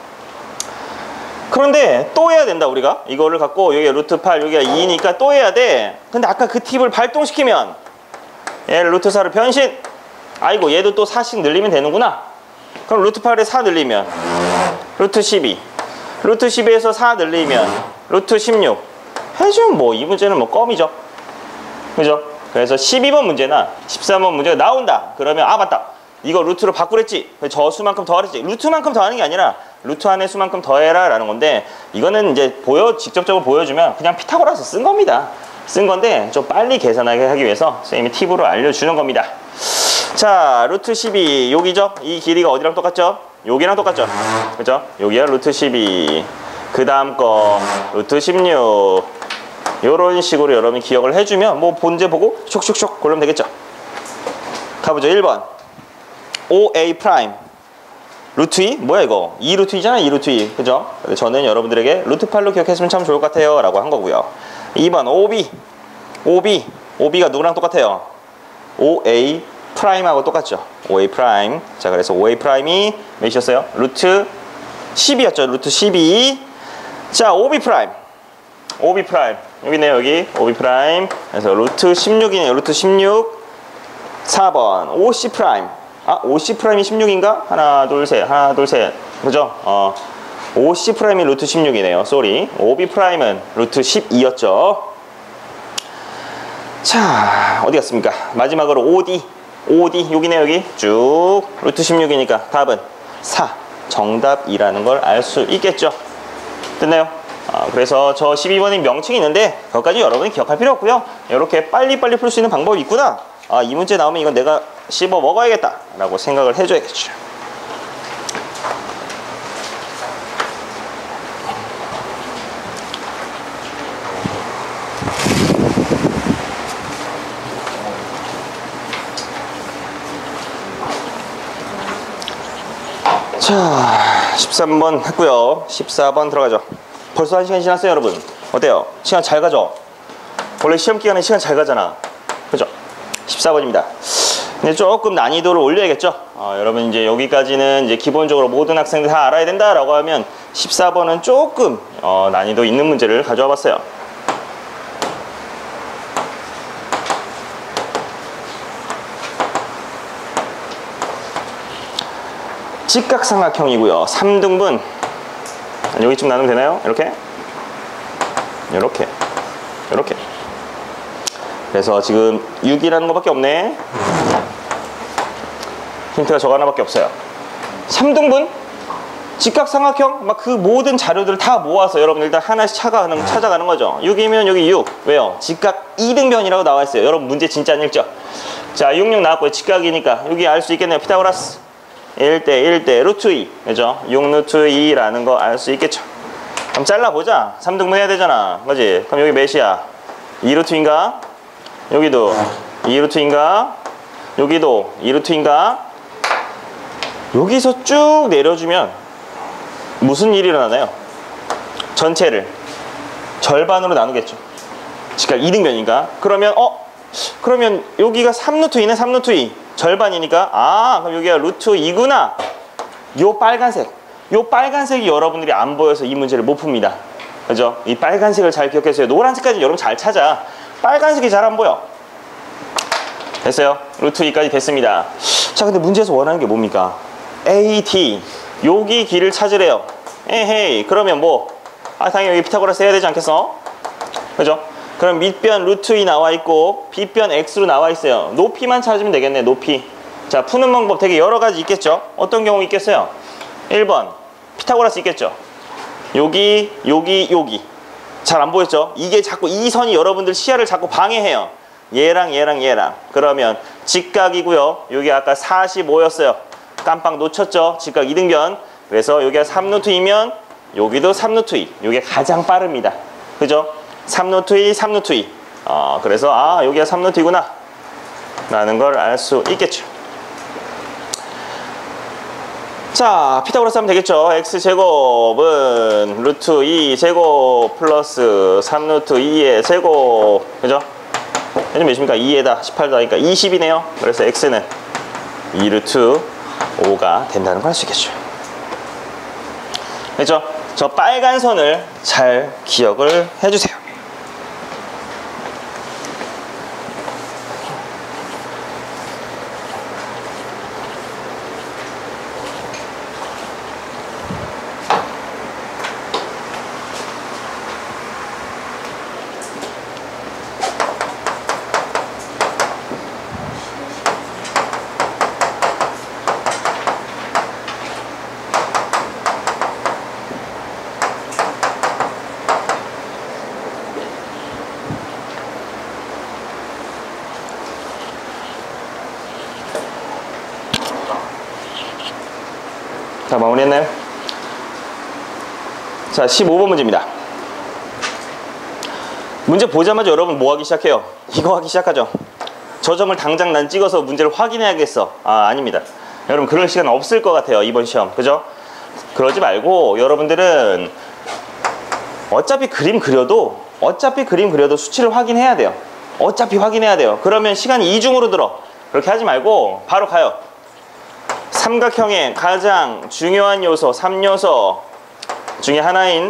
그런데 또 해야 된다. 우리가 이거를 갖고 여기가 루트 팔, 여기가 이니까 또 해야 돼. 근데 아까 그 팁을 발동시키면 얘를 루트 사로 변신. 아이고 얘도 또 사씩 늘리면 되는구나. 그럼 루트 팔에 사 늘리면 루트 십이, 루트 십이에서 사 늘리면 루트 십육 해주면 뭐 이 문제는 뭐 껌이죠. 그죠? 그래서 십이 번 문제나 십삼 번 문제가 나온다. 그러면 아 맞다, 이거 루트로 바꾸랬지. 저 수만큼 더하랬지. 루트만큼 더하는 게 아니라 루트 안에 수만큼 더해라 라는 건데, 이거는 이제 보여 직접적으로 보여주면 그냥 피타고라스 쓴 겁니다. 쓴 건데 좀 빨리 계산하게 하기 위해서 선생님이 팁으로 알려주는 겁니다. 자, 루트 십이 여기죠? 이 길이가 어디랑 똑같죠? 여기랑 똑같죠? 그죠? 여기가 루트 십이, 그 다음 거 루트 십육. 요런 식으로 여러분이 기억을 해주면 뭐 본제 보고 슉슉슉 고르면 되겠죠? 가보죠. 일 번 오 에이 프라임 루트 이? 뭐야 이거? 이 루트 이잖아. 이 루트 이. 그죠? 저는 여러분들에게 루트 팔로 기억했으면 참 좋을 것 같아요 라고 한 거고요. 이 번 오 비 오 비 오 비가 누구랑 똑같아요? 오 에이 프라임하고 똑같죠. 오 에이 프라임. 자, 그래서 오 에이 프라임이 몇이었어요? 루트 십이였죠. 루트 십이. 자, 오 비 프라임 오 비 프라임 여기 있네요. 여기 오 비 프라임. 그래서 루트 십육이네요. 루트 십육. 사 번 오 씨 프라임. 아, 오 씨 프라임이 십육인가? 하나 둘 셋 하나 둘 셋 그죠? 어, 오 씨 프라임이 루트 십육이네요. 쏘리. 오 비 프라임은 루트 십이였죠. 자, 어디 갔습니까? 마지막으로 오 디 오 디 여기네요. 여기 쭉 루트 십육이니까 답은 사, 정답이라는 걸 알 수 있겠죠. 됐나요? 아, 그래서 저 십이 번의 명칭이 있는데 그것까지 여러분이 기억할 필요 없고요. 이렇게 빨리빨리 풀 수 있는 방법이 있구나. 아, 이 문제 나오면 이건 내가 씹어 먹어야겠다 라고 생각을 해줘야겠죠. 자, 십삼 번 했고요. 십사 번 들어가죠. 벌써 한 시간 지났어요, 여러분. 어때요? 시간 잘 가죠? 원래 시험 기간에 시간 잘 가잖아. 그죠? 십사 번입니다. 근데 조금 난이도를 올려야겠죠? 어, 여러분 이제 여기까지는 이제 기본적으로 모든 학생들 다 알아야 된다라고 하면 십사 번은 조금 어, 난이도 있는 문제를 가져와 봤어요. 직각삼각형이고요. 삼 등분 여기쯤 나누면 되나요? 이렇게 이렇게 이렇게. 그래서 지금 육이라는 것밖에 없네. 힌트가 저거 하나밖에 없어요. 삼 등분 직각삼각형 막 그 모든 자료들을 다 모아서 여러분 일단 하나씩 찾아가는, 찾아가는 거죠. 육이면 여기 육. 왜요? 직각 이 등변이라고 나와 있어요. 여러분 문제 진짜 안 읽죠? 자, 육, 육 나왔고요. 직각이니까 여기 알 수 있겠네요. 피타고라스 일 대 일 대 루트 이. 그죠? 육 루트 이라는 거 알 수 있겠죠? 그럼 잘라보자. 삼 등분 해야 되잖아. 그지? 그럼 여기 몇이야? 이 루트인가? 여기도 이 루트인가? 여기도 이 루트인가? 여기서 쭉 내려주면 무슨 일이 일어나나요? 전체를 절반으로 나누겠죠. 직각 이 등변인가? 그러면 어? 그러면 여기가 삼 루트 이네. 삼 루트 이 절반이니까 아, 그럼 여기가 루트 이구나. 요 빨간색 요 빨간색이 여러분들이 안 보여서 이 문제를 못 풉니다. 그죠? 이 빨간색을 잘 기억해주세요. 노란색까지 여러분 잘 찾아. 빨간색이 잘 안 보여. 됐어요? 루트 이까지 됐습니다. 자, 근데 문제에서 원하는 게 뭡니까? 에이 디 여기 길을 찾으래요. 에헤이, 그러면 뭐 아, 당연히 여기 피타고라스 해야 되지 않겠어? 그죠? 그럼 밑변 루트 이 나와 있고 빗변 x로 나와 있어요. 높이만 찾으면 되겠네. 높이. 자, 푸는 방법 되게 여러 가지 있겠죠? 어떤 경우 있겠어요? 일 번 피타고라스 있겠죠? 여기 여기 여기 잘 안 보였죠? 이게 자꾸 이 선이 여러분들 시야를 자꾸 방해해요. 얘랑 얘랑 얘랑. 그러면 직각이고요. 여기 아까 사십오였어요. 깜빡 놓쳤죠? 직각 이 등변. 그래서 여기가 삼 루트 이면 여기도 삼 루트 이. 이게 가장 빠릅니다. 그죠? 삼 루트 이, 삼 루트 이. 어, 그래서 아, 여기가 삼 루트 이구나 라는 걸 알 수 있겠죠. 자, 피타고라스 하면 되겠죠. x제곱은 루트 이 제곱 플러스 삼 루트 이의 제곱. 그죠? 요즘 몇입니까? 이에다 십팔 더하니까 이십이네요. 그래서 x는 이 루트 오가 된다는 걸 알 수 있겠죠. 그죠? 저 빨간 선을 잘 기억을 해주세요. 자, 마무리했나요? 자, 십오 번 문제입니다. 문제 보자마자 여러분 뭐 하기 시작해요? 이거 하기 시작하죠. 저 점을 당장 난 찍어서 문제를 확인해야겠어. 아, 아닙니다. 여러분 그럴 시간 없을 것 같아요, 이번 시험. 그죠? 그러지 말고 여러분들은 어차피 그림 그려도 어차피 그림 그려도 수치를 확인해야 돼요. 어차피 확인해야 돼요. 그러면 시간이 이중으로 들어. 그렇게 하지 말고 바로 가요. 삼각형의 가장 중요한 요소, 삼 요소 중에 하나인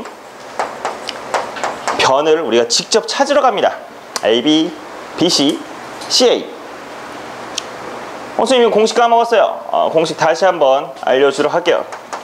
변을 우리가 직접 찾으러 갑니다. A, B, B, C, C, A. 어, 선생님 공식 까먹었어요. 어, 공식 다시 한번 알려주도록 할게요.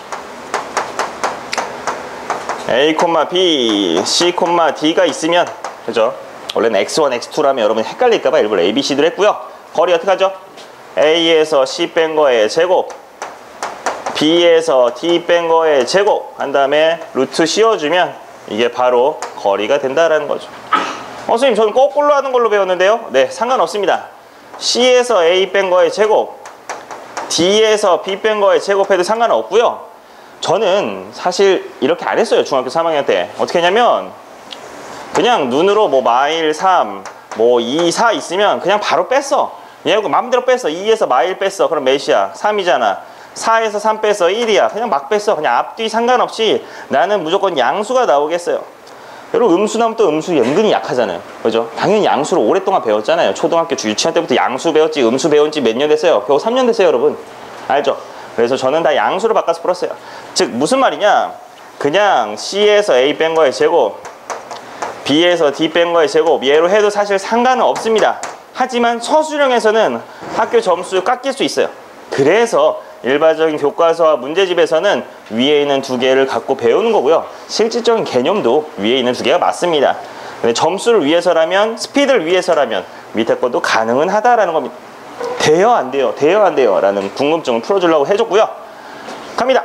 A, B, C, D가 있으면, 그죠? 원래는 엑스 원, 엑스 투라면 여러분이 헷갈릴까봐 일부러 A, B, C를 했고요. 거리 어떻게 하죠? A에서 C 뺀 거의 제곱, B에서 D 뺀 거의 제곱 한 다음에 루트 씌워주면 이게 바로 거리가 된다라는 거죠. 어, 선생님 저는 거꾸로 하는 걸로 배웠는데요. 네, 상관없습니다. C에서 A 뺀 거의 제곱, D에서 B 뺀 거의 제곱해도 상관없고요. 저는 사실 이렇게 안 했어요. 중학교 삼 학년 때. 어떻게 했냐면 그냥 눈으로 뭐 마일 삼, 뭐 이, 사 있으면 그냥 바로 뺐어. 얘가 마음대로 뺐어. 이에서 마일 뺐어. 그럼 몇이야? 삼이잖아. 사에서 삼 뺐어. 일이야. 그냥 막 뺐어. 그냥 앞뒤 상관없이 나는 무조건 양수가 나오겠어요. 여러분 음수 나오면 또 음수 은근히 약하잖아요. 그죠? 당연히 양수를 오랫동안 배웠잖아요. 초등학교 유치원 때부터 양수 배웠지 음수 배운 지 몇 년 됐어요? 겨우 삼 년 됐어요, 여러분. 알죠? 그래서 저는 다 양수로 바꿔서 풀었어요. 즉 무슨 말이냐? 그냥 C에서 A 뺀 거의 제곱, B에서 D 뺀 거의 제곱 얘로 해도 사실 상관은 없습니다. 하지만 서술형에서는 학교 점수 깎일 수 있어요. 그래서 일반적인 교과서와 문제집에서는 위에 있는 두 개를 갖고 배우는 거고요. 실질적인 개념도 위에 있는 두 개가 맞습니다. 근데 점수를 위해서라면, 스피드를 위해서라면 밑에 것도 가능은 하다라는 겁니다. 돼요, 안 돼요? 돼요, 안 돼요? 라는 궁금증을 풀어주려고 해줬고요. 갑니다.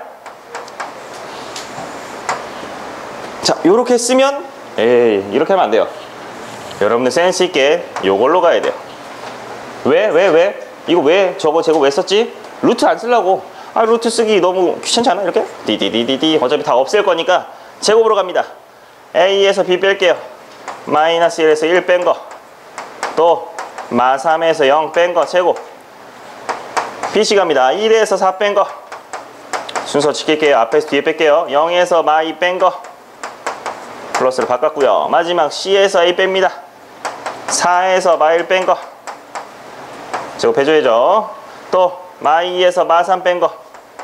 자, 요렇게 쓰면 에이, 이렇게 하면 안 돼요. 여러분들 센스 있게 요걸로 가야 돼요. 왜? 왜? 왜? 이거 왜? 저거 제거 왜 썼지? 루트 안 쓰려고. 아, 루트 쓰기 너무 귀찮지 않아? 이렇게? 디디디디디. 어차피 다 없앨 거니까 제곱으로 갑니다. A에서 B 뺄게요. 마이너스 일에서 일 뺀 거. 또 마 삼에서 영 뺀 거 제곱. 비씨 갑니다. 일에서 사 뺀 거. 순서 지킬게요. 앞에서 뒤에 뺄게요. 영에서 마 이 뺀 거. 플러스를 바꿨고요. 마지막 C에서 A 뺍니다. 사에서 마 일 뺀 거. 제곱해줘야죠. 또 마 이에서 마 삼 뺀 거.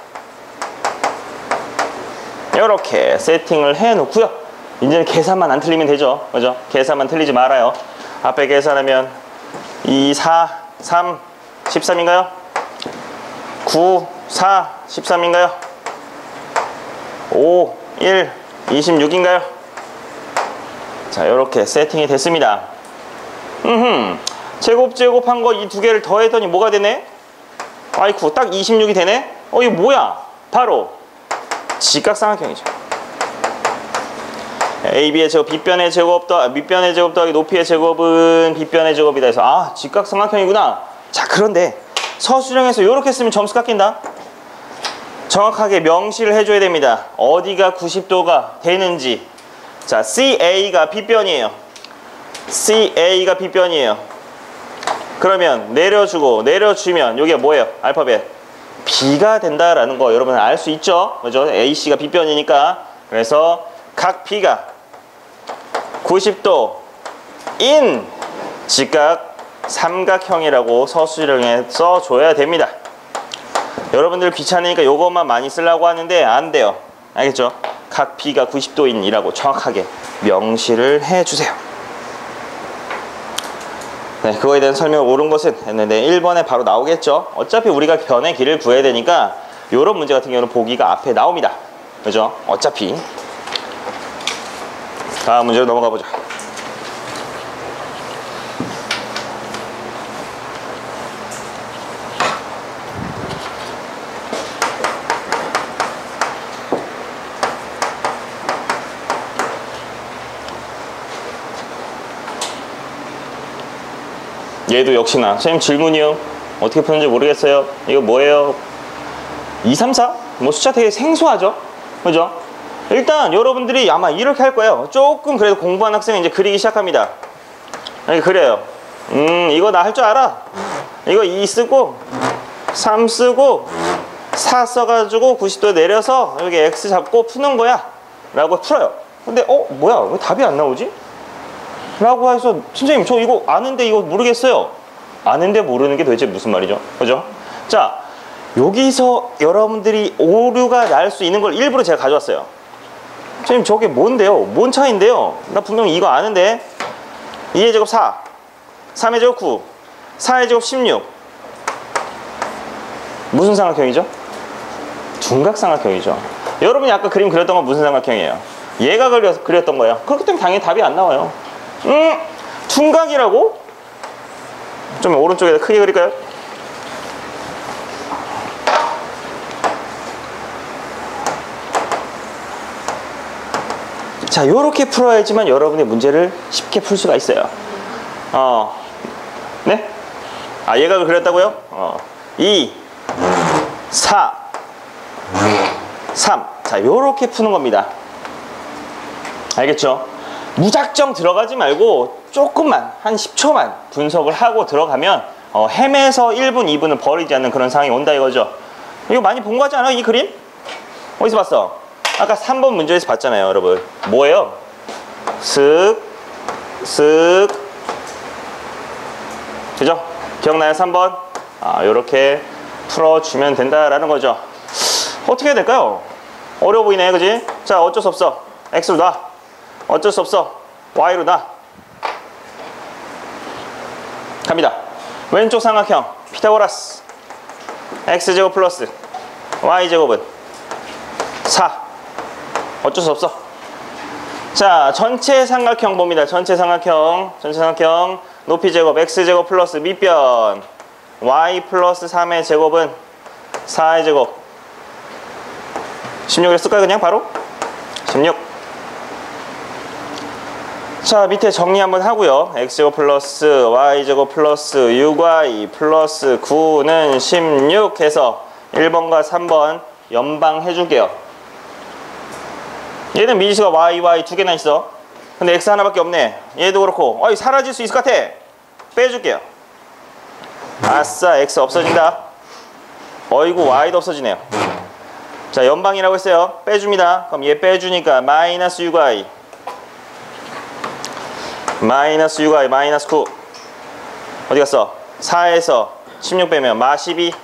이렇게 세팅을 해 놓고요. 이제는 계산만 안 틀리면 되죠. 그죠? 계산만 틀리지 말아요. 앞에 계산하면 이, 사, 삼, 십삼인가요? 구, 사, 십삼인가요? 오, 일, 이십육인가요? 자, 이렇게 세팅이 됐습니다. 음흠. 제곱 제곱한 거 이 두 개를 더했더니 뭐가 되네? 아이쿠, 딱 이십육이 되네? 어, 이거 뭐야? 바로 직각삼각형이죠. 에이비의 제곱, B변의 제곱 더 밑변의 제곱 더하기 높이의 제곱은 B변의 제곱이다 해서 아, 직각삼각형이구나. 자, 그런데 서술형에서 이렇게 쓰면 점수 깎인다. 정확하게 명시를 해줘야 됩니다. 어디가 구십 도가 되는지. 자, 씨에이가 B변이에요. 씨에이가 B변이에요. 그러면 내려주고 내려주면 이게 뭐예요? 알파벳 B가 된다라는 거 여러분 알 수 있죠? 그죠? 에이씨가 B변이니까. 그래서 각 B가 구십 도인 직각 삼각형이라고 서술형에 써줘야 됩니다. 여러분들 귀찮으니까 이것만 많이 쓰려고 하는데 안 돼요. 알겠죠? 각 B가 구십 도인이라고 정확하게 명시를 해주세요. 네, 그거에 대한 설명을 옳은 것은 했는데 일 번에 바로 나오겠죠. 어차피 우리가 변의 길을 구해야 되니까 이런 문제 같은 경우는 보기가 앞에 나옵니다. 그죠? 어차피. 다음 문제로 넘어가 보자. 얘도 역시나 선생님 질문이요. 어떻게 푸는지 모르겠어요. 이거 뭐예요? 이, 삼, 사? 뭐 숫자 되게 생소하죠? 그죠? 일단 여러분들이 아마 이렇게 할 거예요. 조금 그래도 공부한 학생은 이제 그리기 시작합니다. 이렇게 그려요. 음 이거 나 할 줄 알아. 이거 이 쓰고 삼 쓰고 사 써가지고 구십 도 내려서 여기 X 잡고 푸는 거야 라고 풀어요. 근데 어? 뭐야? 왜 답이 안 나오지? 라고 해서 선생님 저 이거 아는데 이거 모르겠어요. 아는데 모르는 게 도대체 무슨 말이죠? 그죠? 자, 여기서 여러분들이 오류가 날 수 있는 걸 일부러 제가 가져왔어요. 선생님 저게 뭔데요? 뭔 차이인데요? 나 분명히 이거 아는데 이의 제곱 사, 삼의 제곱 구, 사의 제곱 십육. 무슨 삼각형이죠? 둔각삼각형이죠. 여러분이 아까 그림 그렸던 건 무슨 삼각형이에요? 얘가 그렸, 그렸던 거예요. 그렇기 때문에 당연히 답이 안 나와요. 음, 둔각이라고? 좀 오른쪽에다 크게 그릴까요? 자, 요렇게 풀어야지만 여러분의 문제를 쉽게 풀 수가 있어요. 어, 네? 아, 얘가 그렸다고요? 어, 이, 사, 삼. 자, 요렇게 푸는 겁니다. 알겠죠? 무작정 들어가지 말고 조금만 한 십 초만 분석을 하고 들어가면 어, 헤매서 일 분, 이 분을 버리지 않는 그런 상황이 온다 이거죠. 이거 많이 본 거 같지 않아? 이 그림? 어디서 봤어? 아까 삼 번 문제에서 봤잖아요, 여러분. 뭐예요? 쓱, 쓱. 그죠? 기억나요? 삼 번? 아, 요렇게 풀어주면 된다라는 거죠. 어떻게 해야 될까요? 어려워 보이네, 그지? 자, 어쩔 수 없어. X로 놔. 어쩔 수 없어. Y로 놔. 갑니다. 왼쪽 삼각형 피타고라스. X제곱 플러스 Y제곱은 사. 어쩔 수 없어. 자, 전체 삼각형 봅니다. 전체 삼각형. 전체 삼각형 높이제곱 X제곱 플러스 밑변 Y 플러스 삼의 제곱은 사의 제곱. 십육을 쓸까요? 그냥 바로? 십육. 자, 밑에 정리 한번 하고요. X제곱 플러스 Y제곱 플러스 육 와이 플러스 구는 십육 해서 일 번과 삼 번 연방해 줄게요. 얘는 미지수가 Y, Y 두 개나 있어. 근데 X 하나밖에 없네. 얘도 그렇고. 어이, 사라질 수 있을 것 같아. 빼줄게요. 아싸, X 없어진다. 어이구, Y도 없어지네요. 자, 연방이라고 했어요. 빼줍니다. 그럼 얘 빼주니까 마이너스 육 와이 마이너스 육 와이 마이너스 구. 어디 갔어? 사에서 십육 빼면 마 십이.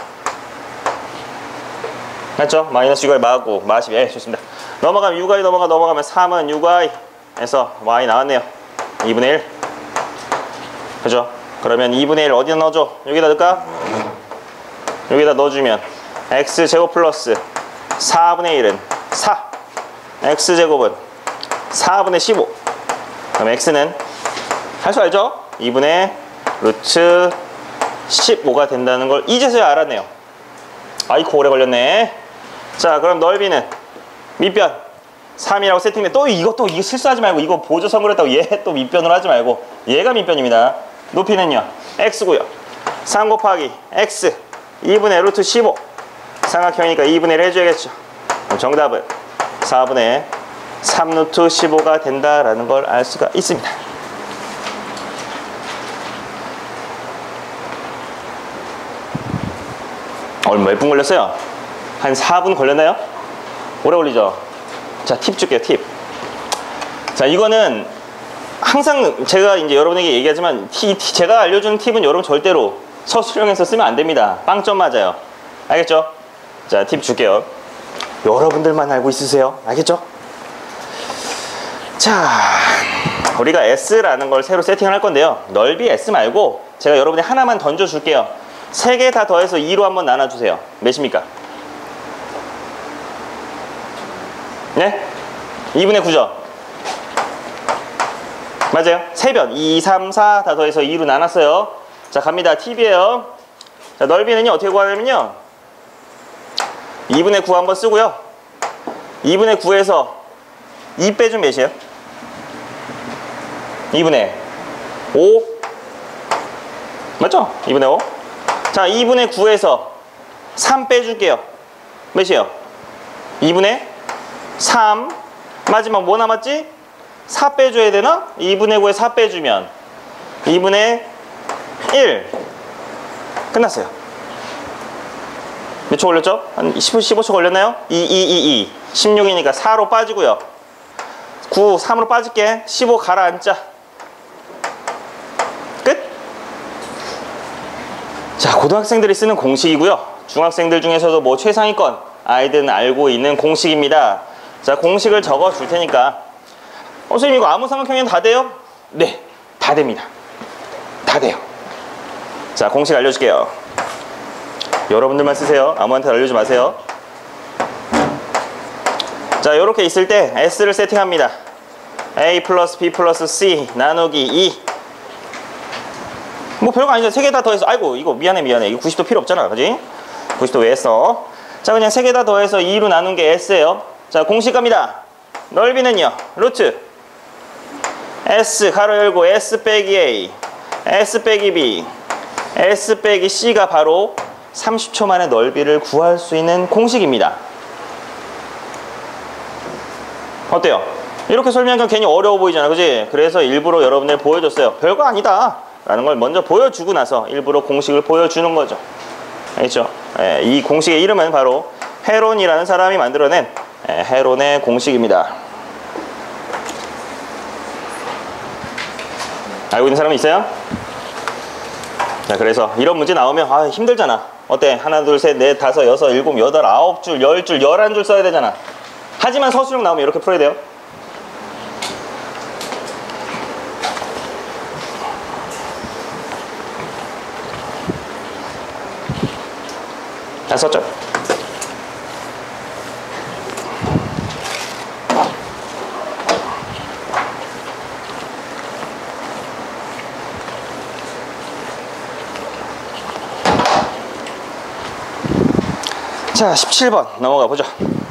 맞죠? 마이너스 육 와이 마 구 마 십이. 예, 좋습니다. 넘어가면 육 와이 넘어가 넘어가면 삼은 육 와이 에서 Y 나왔네요. 이분의 일. 그죠? 그러면 이분의 일 어디다 넣어줘? 여기다 넣을까? 여기다 넣어주면 X제곱 플러스 사분의 일은 사. X제곱은 사분의 십오. 그럼 X는 할 수 알죠? 이분의 루트 십오가 된다는 걸 이제서야 알았네요. 아이고, 오래 걸렸네. 자, 그럼 넓이는 밑변 삼이라고 세팅돼. 또 이것도 이거 실수하지 말고, 이거 보조 선물했다고 얘 또 밑변으로 하지 말고, 얘가 밑변입니다. 높이는요 X고요. 삼 곱하기 X 이분의 루트 십오. 삼각형이니까 이분의 일 해줘야겠죠. 그럼 정답은 사분의 삼 루트 십오가 된다라는 걸 알 수가 있습니다. 얼마 몇 분 걸렸어요? 한 사 분 걸렸나요? 오래 걸리죠? 자, 팁 줄게요, 팁. 자, 이거는 항상 제가 이제 여러분에게 얘기하지만 티, 티, 제가 알려주는 팁은 여러분 절대로 서술형에서 쓰면 안 됩니다. 빵점 맞아요. 알겠죠? 자, 팁 줄게요. 여러분들만 알고 있으세요. 알겠죠? 자, 우리가 S라는 걸 새로 세팅을 할 건데요. 넓이 S 말고 제가 여러분이 하나만 던져줄게요. 세 개 다 더해서 이로 한번 나눠주세요. 몇입니까? 네? 이분의 구죠? 맞아요. 세 변. 이, 삼, 사 다 더해서 이로 나눴어요. 자, 갑니다. 팁이에요. 자, 넓이는요, 어떻게 구하냐면요. 이분의 구 한번 쓰고요. 이분의 구에서 이 빼주면 몇이에요? 이분의 오. 맞죠? 이분의 오. 자, 이분의 구에서 삼 빼줄게요. 몇이에요? 이분의 삼. 마지막 뭐 남았지? 사 빼줘야 되나? 이분의 구에 사 빼주면 이분의 일. 끝났어요. 몇 초 걸렸죠? 한 십, 십오 초 걸렸나요? 이, 이, 이, 이. 십육이니까 사로 빠지고요. 구, 삼으로 빠질게. 십오 가라앉자. 끝. 자, 고등학생들이 쓰는 공식이고요. 중학생들 중에서도 뭐 최상위권 아이들은 알고 있는 공식입니다. 자, 공식을 적어 줄 테니까. 어, 선생님 이거 아무 삼각형이면 다 돼요? 네, 다 됩니다. 다 돼요. 자, 공식 알려줄게요. 여러분들만 쓰세요. 아무한테 알려주지 마세요. 자, 이렇게 있을 때 S를 세팅합니다. A 플러스 B 플러스 C 나누기 이. 뭐 별거 아니죠. 세 개 다 더해서, 아이고 이거 미안해 미안해 이거 구십 도 필요 없잖아, 그지? 구십 도 왜 했어? 자, 그냥 세 개 다 더해서 이로 나눈 게 S예요. 자, 공식 갑니다. 넓이는요, 루트 S 가로 열고 S 빼기 A, S 빼기 B, S 빼기 C가 바로 삼십 초 만에 넓이를 구할 수 있는 공식입니다. 어때요? 이렇게 설명하면 괜히 어려워 보이잖아, 그지? 그래서 일부러 여러분들 보여줬어요. 별거 아니다 라는 걸 먼저 보여주고 나서 일부러 공식을 보여주는 거죠. 알겠죠? 예, 이 공식의 이름은 바로 헤론이라는 사람이 만들어낸 예, 헤론의 공식입니다. 알고 있는 사람이 있어요? 자, 그래서 이런 문제 나오면 아, 힘들잖아. 어때? 하나, 둘, 셋, 넷, 다섯, 여섯, 일곱, 여덟, 아홉 줄, 열 줄, 열한 줄 써야 되잖아. 하지만 서술형 나오면 이렇게 풀어야 돼요. 다 썼죠? 자, 십칠 번 넘어가 보죠.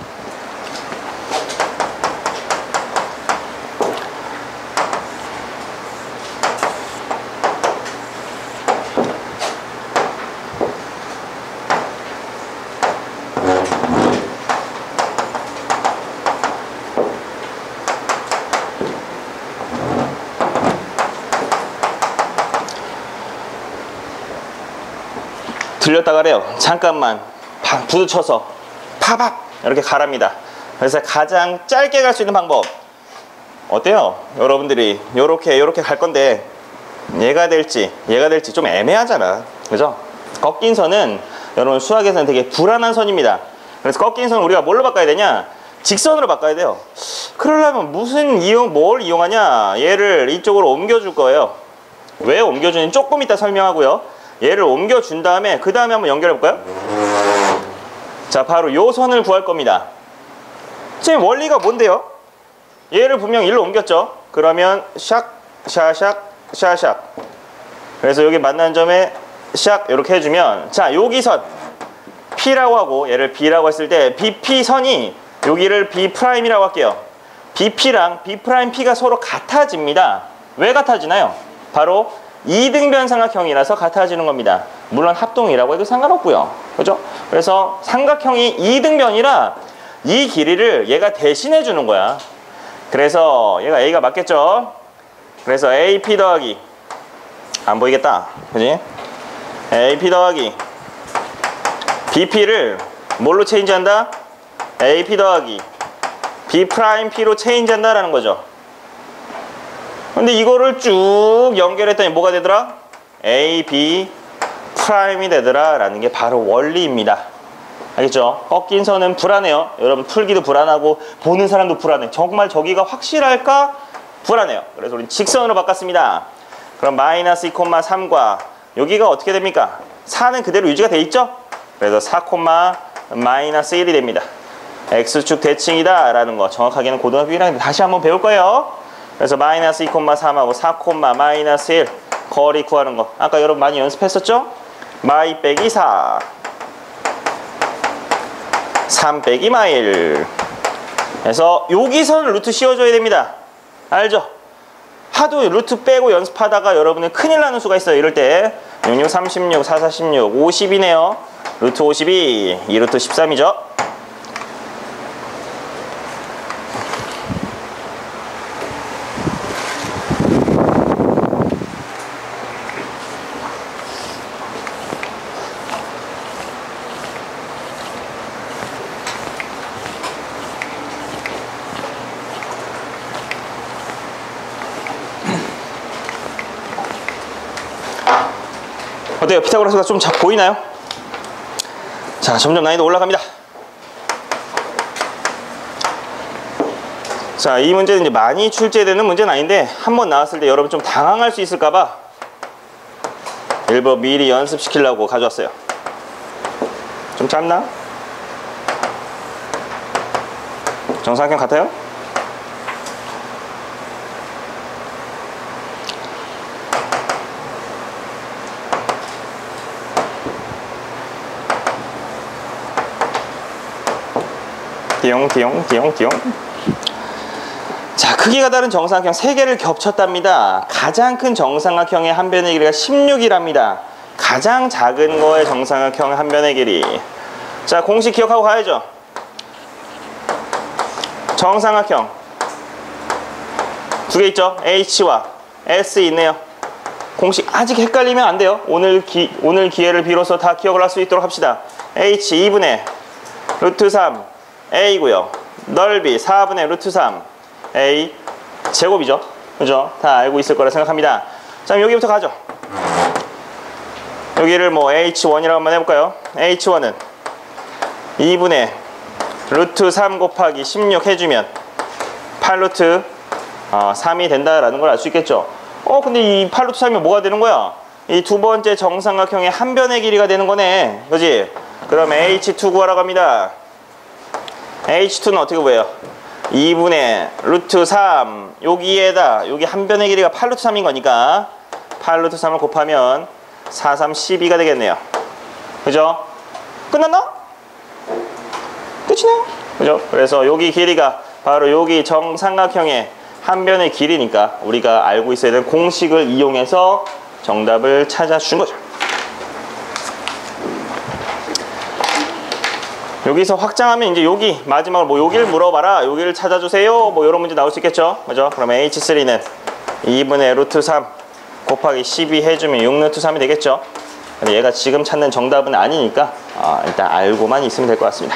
들렸다 가래요. 잠깐만 부딪혀서 파박 이렇게 가랍니다. 그래서 가장 짧게 갈 수 있는 방법 어때요? 여러분들이 요렇게 요렇게 갈 건데 얘가 될지 얘가 될지 좀 애매하잖아, 그죠? 꺾인 선은 여러분 수학에서는 되게 불안한 선입니다. 그래서 꺾인 선을 우리가 뭘로 바꿔야 되냐? 직선으로 바꿔야 돼요. 그러려면 무슨 이용 뭘 이용하냐? 얘를 이쪽으로 옮겨줄 거예요. 왜 옮겨주는지 조금 이따 설명하고요. 얘를 옮겨준 다음에 그 다음에 한번 연결해 볼까요? 자, 바로 요 선을 구할 겁니다. 지금 원리가 뭔데요? 얘를 분명 일로 옮겼죠? 그러면 샥, 샤샥, 샤샥. 그래서 여기 만나는 점에 샥 이렇게 해주면, 자, 여기 선 P라고 하고 얘를 B라고 했을 때 비피 선이 여기를 B'이라고 할게요. 비피랑 B'P가 서로 같아집니다. 왜 같아지나요? 바로 이등변 삼각형이라서 같아지는 겁니다. 물론 합동이라고 해도 상관없고요. 그죠? 그래서 삼각형이 이등변이라 이 길이를 얘가 대신해 주는 거야. 그래서 얘가 A가 맞겠죠? 그래서 에이피 더하기 안 보이겠다, 그지? 에이피 더하기 비피를 뭘로 체인지한다? 에이피 더하기 B'P로 체인지한다라는 거죠. 근데 이거를 쭉 연결했더니 뭐가 되더라? A, B 프라임이 되더라 라는 게 바로 원리입니다. 알겠죠? 꺾인 선은 불안해요. 여러분 풀기도 불안하고 보는 사람도 불안해. 정말 저기가 확실할까? 불안해요. 그래서 우리 직선으로 바꿨습니다. 그럼 마이너스 이, 삼과 여기가 어떻게 됩니까? 사는 그대로 유지가 돼 있죠? 그래서 사, 마이너스 일이 됩니다. X축 대칭이다 라는 거 정확하게는 고등학교 일 학년 때 다시 한번 배울 거예요. 그래서 마이너스 이, 삼하고 사, 마이너스 일 거리 구하는 거 아까 여러분 많이 연습했었죠? 마이 빼기 사 삼 빼기 마일 그래서 여기서는 루트 씌워줘야 됩니다. 알죠? 하도 루트 빼고 연습하다가 여러분은 큰일 나는 수가 있어요. 이럴 때 육육, 삼십육, 사, 사십육, 오십이네요. 루트 오십이, 이 루트 십삼이죠. 어때요? 피타고라스가 좀 잘 보이나요? 자, 점점 난이도 올라갑니다. 자, 이 문제는 이제 많이 출제되는 문제는 아닌데 한번 나왔을 때 여러분 좀 당황할 수 있을까봐 일부러 미리 연습시키려고 가져왔어요. 좀 짧나? 정사각형 같아요? 띠용 띠용 띠용 띠용. 자, 크기가 다른 정사각형 세 개를 겹쳤답니다. 가장 큰 정사각형의 한 변의 길이가 십육이랍니다. 가장 작은 거의 정사각형 한 변의 길이. 자, 공식 기억하고 가야죠. 정사각형 두 개 있죠? H와 S 있네요. 공식 아직 헷갈리면 안 돼요. 오늘, 기, 오늘 기회를 빌어서 다 기억을 할 수 있도록 합시다. H 이분의 루트 삼 A고요. 넓이 사분의 루트 삼 A 제곱이죠. 그죠? 다 알고 있을 거라 생각합니다. 자, 그럼 여기부터 가죠. 여기를 뭐 에이치 원이라고 한번 해볼까요? 에이치 원은 이분의 루트 삼 곱하기 십육 해주면 팔 루트 어, 삼이 된다라는 걸 알 수 있겠죠. 어 근데 이 팔 루트 삼이 뭐가 되는 거야? 이 두 번째 정삼각형의 한 변의 길이가 되는 거네. 그지? 그럼 에이치 투 구하라고 합니다. 에이치 투는 어떻게 구해요? 이분의 루트 삼 여기에다 여기 한 변의 길이가 팔 루트 삼인 거니까 팔 루트 삼을 곱하면 사, 삼, 십이가 되겠네요. 그죠? 끝났나? 끝이네요. 그죠? 그래서 여기 길이가 바로 여기 정삼각형의 한 변의 길이니까 우리가 알고 있어야 되는 공식을 이용해서 정답을 찾아준 거죠. 여기서 확장하면 이제 여기 마지막으로 뭐 여기를 물어봐라, 여기를 찾아주세요, 뭐 이런 문제 나올 수 있겠죠. 그죠? 그러면 에이치 쓰리는 이분의 루트 삼 곱하기 십이 해주면 육 루트 삼이 되겠죠. 근데 얘가 지금 찾는 정답은 아니니까 어, 일단 알고만 있으면 될 것 같습니다.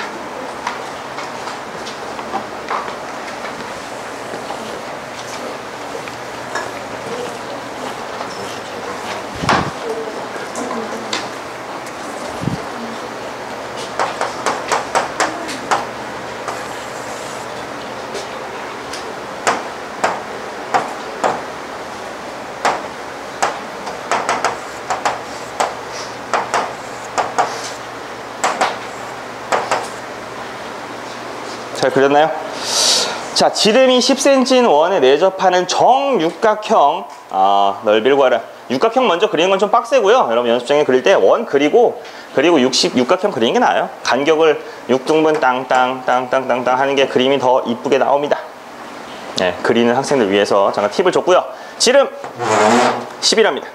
잘 그렸나요? 자, 지름이 십 센티미터인 원에 내접하는 정육각형 아, 넓이를 구하라. 육각형 먼저 그리는 건 좀 빡세고요. 여러분 연습장에 그릴 때 원 그리고 그리고 육십 육각형 그리는 게 나아요. 간격을 육 등분 땅땅 땅땅 땅땅 하는 게 그림이 더 이쁘게 나옵니다. 네, 그리는 학생들 위해서 잠깐 팁을 줬고요. 지름 십이랍니다.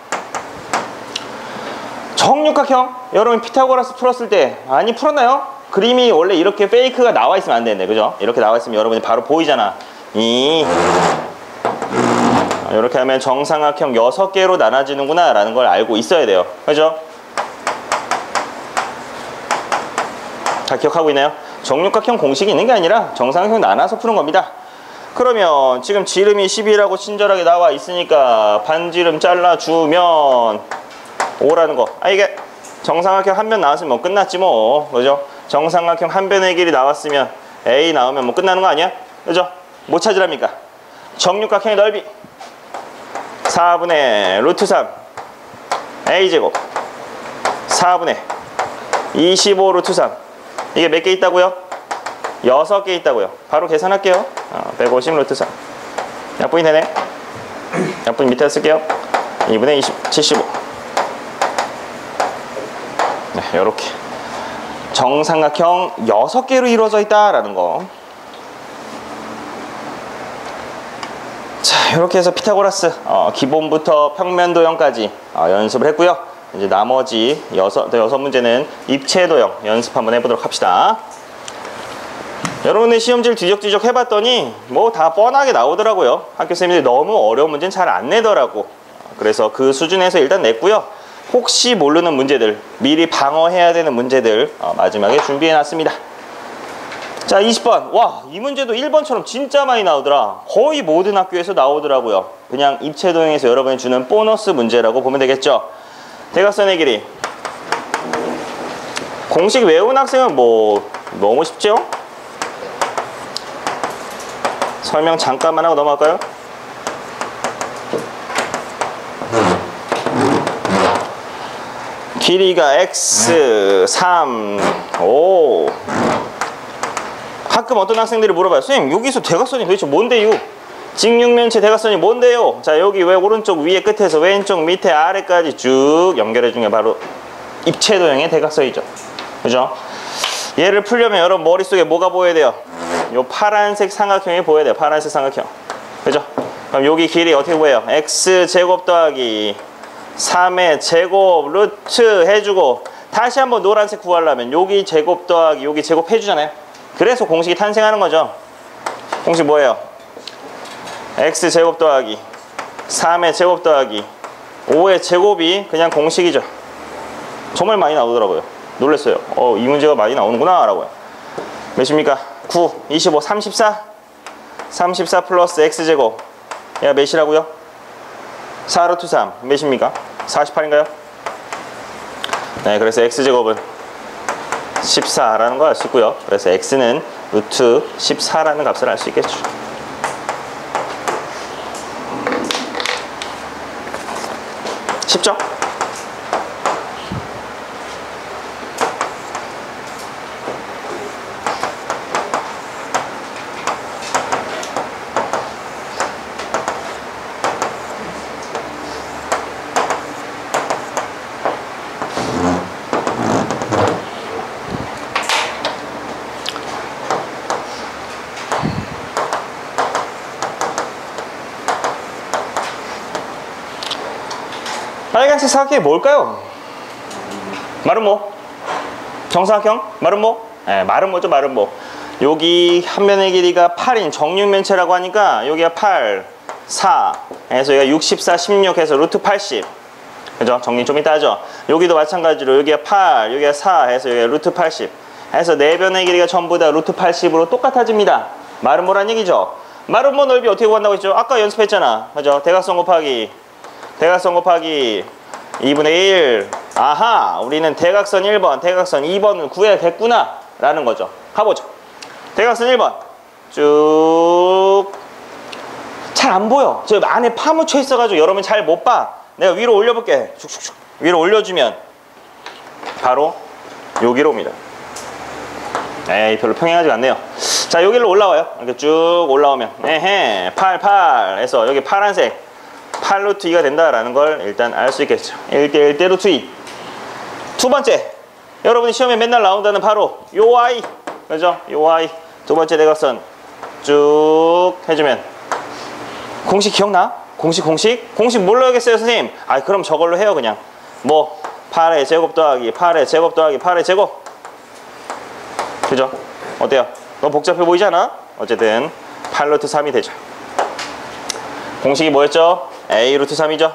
정육각형 여러분 피타고라스 풀었을 때 많이 풀었나요? 그림이 원래 이렇게 페이크가 나와 있으면 안 되는데, 그죠? 이렇게 나와 있으면 여러분이 바로 보이잖아. 이 이렇게 하면 정삼각형 여섯 개로 나눠지는구나 라는 걸 알고 있어야 돼요. 그죠? 다 기억하고 있나요? 정육각형 공식이 있는 게 아니라 정삼각형 나눠서 푸는 겁니다. 그러면 지금 지름이 십이라고 친절하게 나와 있으니까 반지름 잘라주면 오라는 거. 아, 이게 정삼각형 한 변 나왔으면 뭐 끝났지 뭐. 그죠? 정삼각형 한 변의 길이 나왔으면 A 나오면 뭐 끝나는 거 아니야? 그죠? 뭐 찾으랍니까? 정육각형의 넓이 사분의 루트 삼 A제곱 사분의 이십오 루트 삼. 이게 몇 개 있다고요? 여섯 개 있다고요. 바로 계산할게요. 어, 백오십 루트 삼. 약분이 되네. 약분 밑에 쓸게요. 이분의 이십, 칠십오. 네, 요렇게 정삼각형 여섯 개로 이루어져 있다라는 거. 자, 이렇게 해서 피타고라스 어, 기본부터 평면도형까지 어, 연습을 했고요. 이제 나머지 여섯, 여섯 문제는 입체도형 연습 한번 해보도록 합시다. 여러분들 시험지를 뒤적뒤적 해봤더니 뭐 다 뻔하게 나오더라고요. 학교 선생님들이 너무 어려운 문제는 잘 안 내더라고. 그래서 그 수준에서 일단 냈고요. 혹시 모르는 문제들, 미리 방어해야 되는 문제들 어, 마지막에 준비해놨습니다. 자, 이십 번. 와, 이 문제도 일 번처럼 진짜 많이 나오더라. 거의 모든 학교에서 나오더라고요. 그냥 입체도형에서 여러분이 주는 보너스 문제라고 보면 되겠죠. 대각선의 길이. 공식 외운 학생은 뭐 너무 쉽죠? 설명 잠깐만 하고 넘어갈까요? 길이가 x, 삼, 오. 가끔 어떤 학생들이 물어봐요. 선생님, 여기서 대각선이 도대체 뭔데요? 직육면체 대각선이 뭔데요? 자, 여기 왜 오른쪽 위에 끝에서 왼쪽 밑에 아래까지 쭉 연결해 준 게 바로 입체도형의 대각선이죠. 그죠? 얘를 풀려면 여러분 머릿속에 뭐가 보여야 돼요? 요 파란색 삼각형이 보여야 돼요. 파란색 삼각형. 그죠? 그럼 여기 길이 어떻게 보여요? x제곱 더하기 삼의 제곱 루트 해주고, 다시 한번 노란색 구하려면 여기 제곱 더하기 여기 제곱 해주잖아요. 그래서 공식이 탄생하는 거죠. 공식 뭐예요? x제곱 더하기 삼의 제곱 더하기 오의 제곱이 그냥 공식이죠. 정말 많이 나오더라고요. 놀랐어요. 어, 이 문제가 많이 나오는구나 라고요. 몇입니까? 구, 이십오, 삼십사. 삼십사 플러스 x제곱 얘가 몇이라고요? 사 루트 삼 몇입니까? 사십팔인가요? 네, 그래서 x제곱은 십사라는 걸 알 수 있고요. 그래서 x는 루트 십사라는 값을 알 수 있겠죠. 쉽죠? 빨간색 사각형이 뭘까요? 말은 뭐? 정사각형? 말은 뭐? 네, 말은 뭐죠? 말은 뭐? 여기 한 면의 길이가 팔인 정육면체라고 하니까 여기가 팔, 사 해서 여기가 육십사, 십육 해서 루트 팔십. 그죠? 정리 좀 이따 하죠. 여기도 마찬가지로 여기가 팔, 여기가 사 해서 여기가 루트 팔십 해서 네 변의 길이가 전부 다 루트 팔십으로 똑같아집니다. 말은 뭐란 얘기죠? 말은 뭐 넓이 어떻게 구한다고 했죠? 아까 연습했잖아. 그죠? 대각선 곱하기 대각선 곱하기 이분의 일. 아하, 우리는 대각선 일 번, 대각선 이 번을 구해야겠구나 라는 거죠. 가보죠. 대각선 일 번 쭉. 잘 안 보여. 저 안에 파묻혀 있어가지고 여러분 잘 못 봐. 내가 위로 올려볼게. 슉슉슉. 위로 올려주면 바로 여기로 옵니다. 에이, 별로 평행하지가 않네요. 자, 여기로 올라와요. 이렇게 쭉 올라오면 에헤, 팔, 팔 해서 여기 파란색 팔 루트 이가 된다라는 걸 일단 알 수 있겠죠. 일 대 일 대 루트 이. 두 번째, 여러분이 시험에 맨날 나온다는 바로 요 아이. 그죠? 요 아이. 두 번째 대각선 쭉 해주면 공식 기억나? 공식 공식? 공식 뭘로 하겠어요, 선생님? 아, 그럼 저걸로 해요, 그냥. 뭐 팔의 제곱 더하기 팔의 제곱 더하기 팔의 제곱. 그죠? 어때요? 너무 복잡해 보이지 않아? 어쨌든 팔 루트 삼이 되죠. 공식이 뭐였죠? A 루트 삼이죠.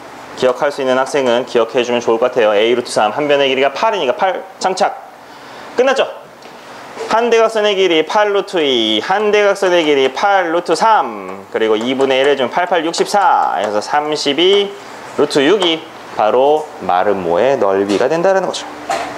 기억할 수 있는 학생은 기억해주면 좋을 것 같아요. A 루트 삼 한 변의 길이가 팔이니까 팔 장착. 끝났죠? 한 대각선의 길이 팔 루트 이, 한 대각선의 길이 팔 루트 삼, 그리고 이분의 일 해주면 팔, 팔, 육십사 해서 삼십이 루트 육이 바로 마름모의 넓이가 된다는 거죠.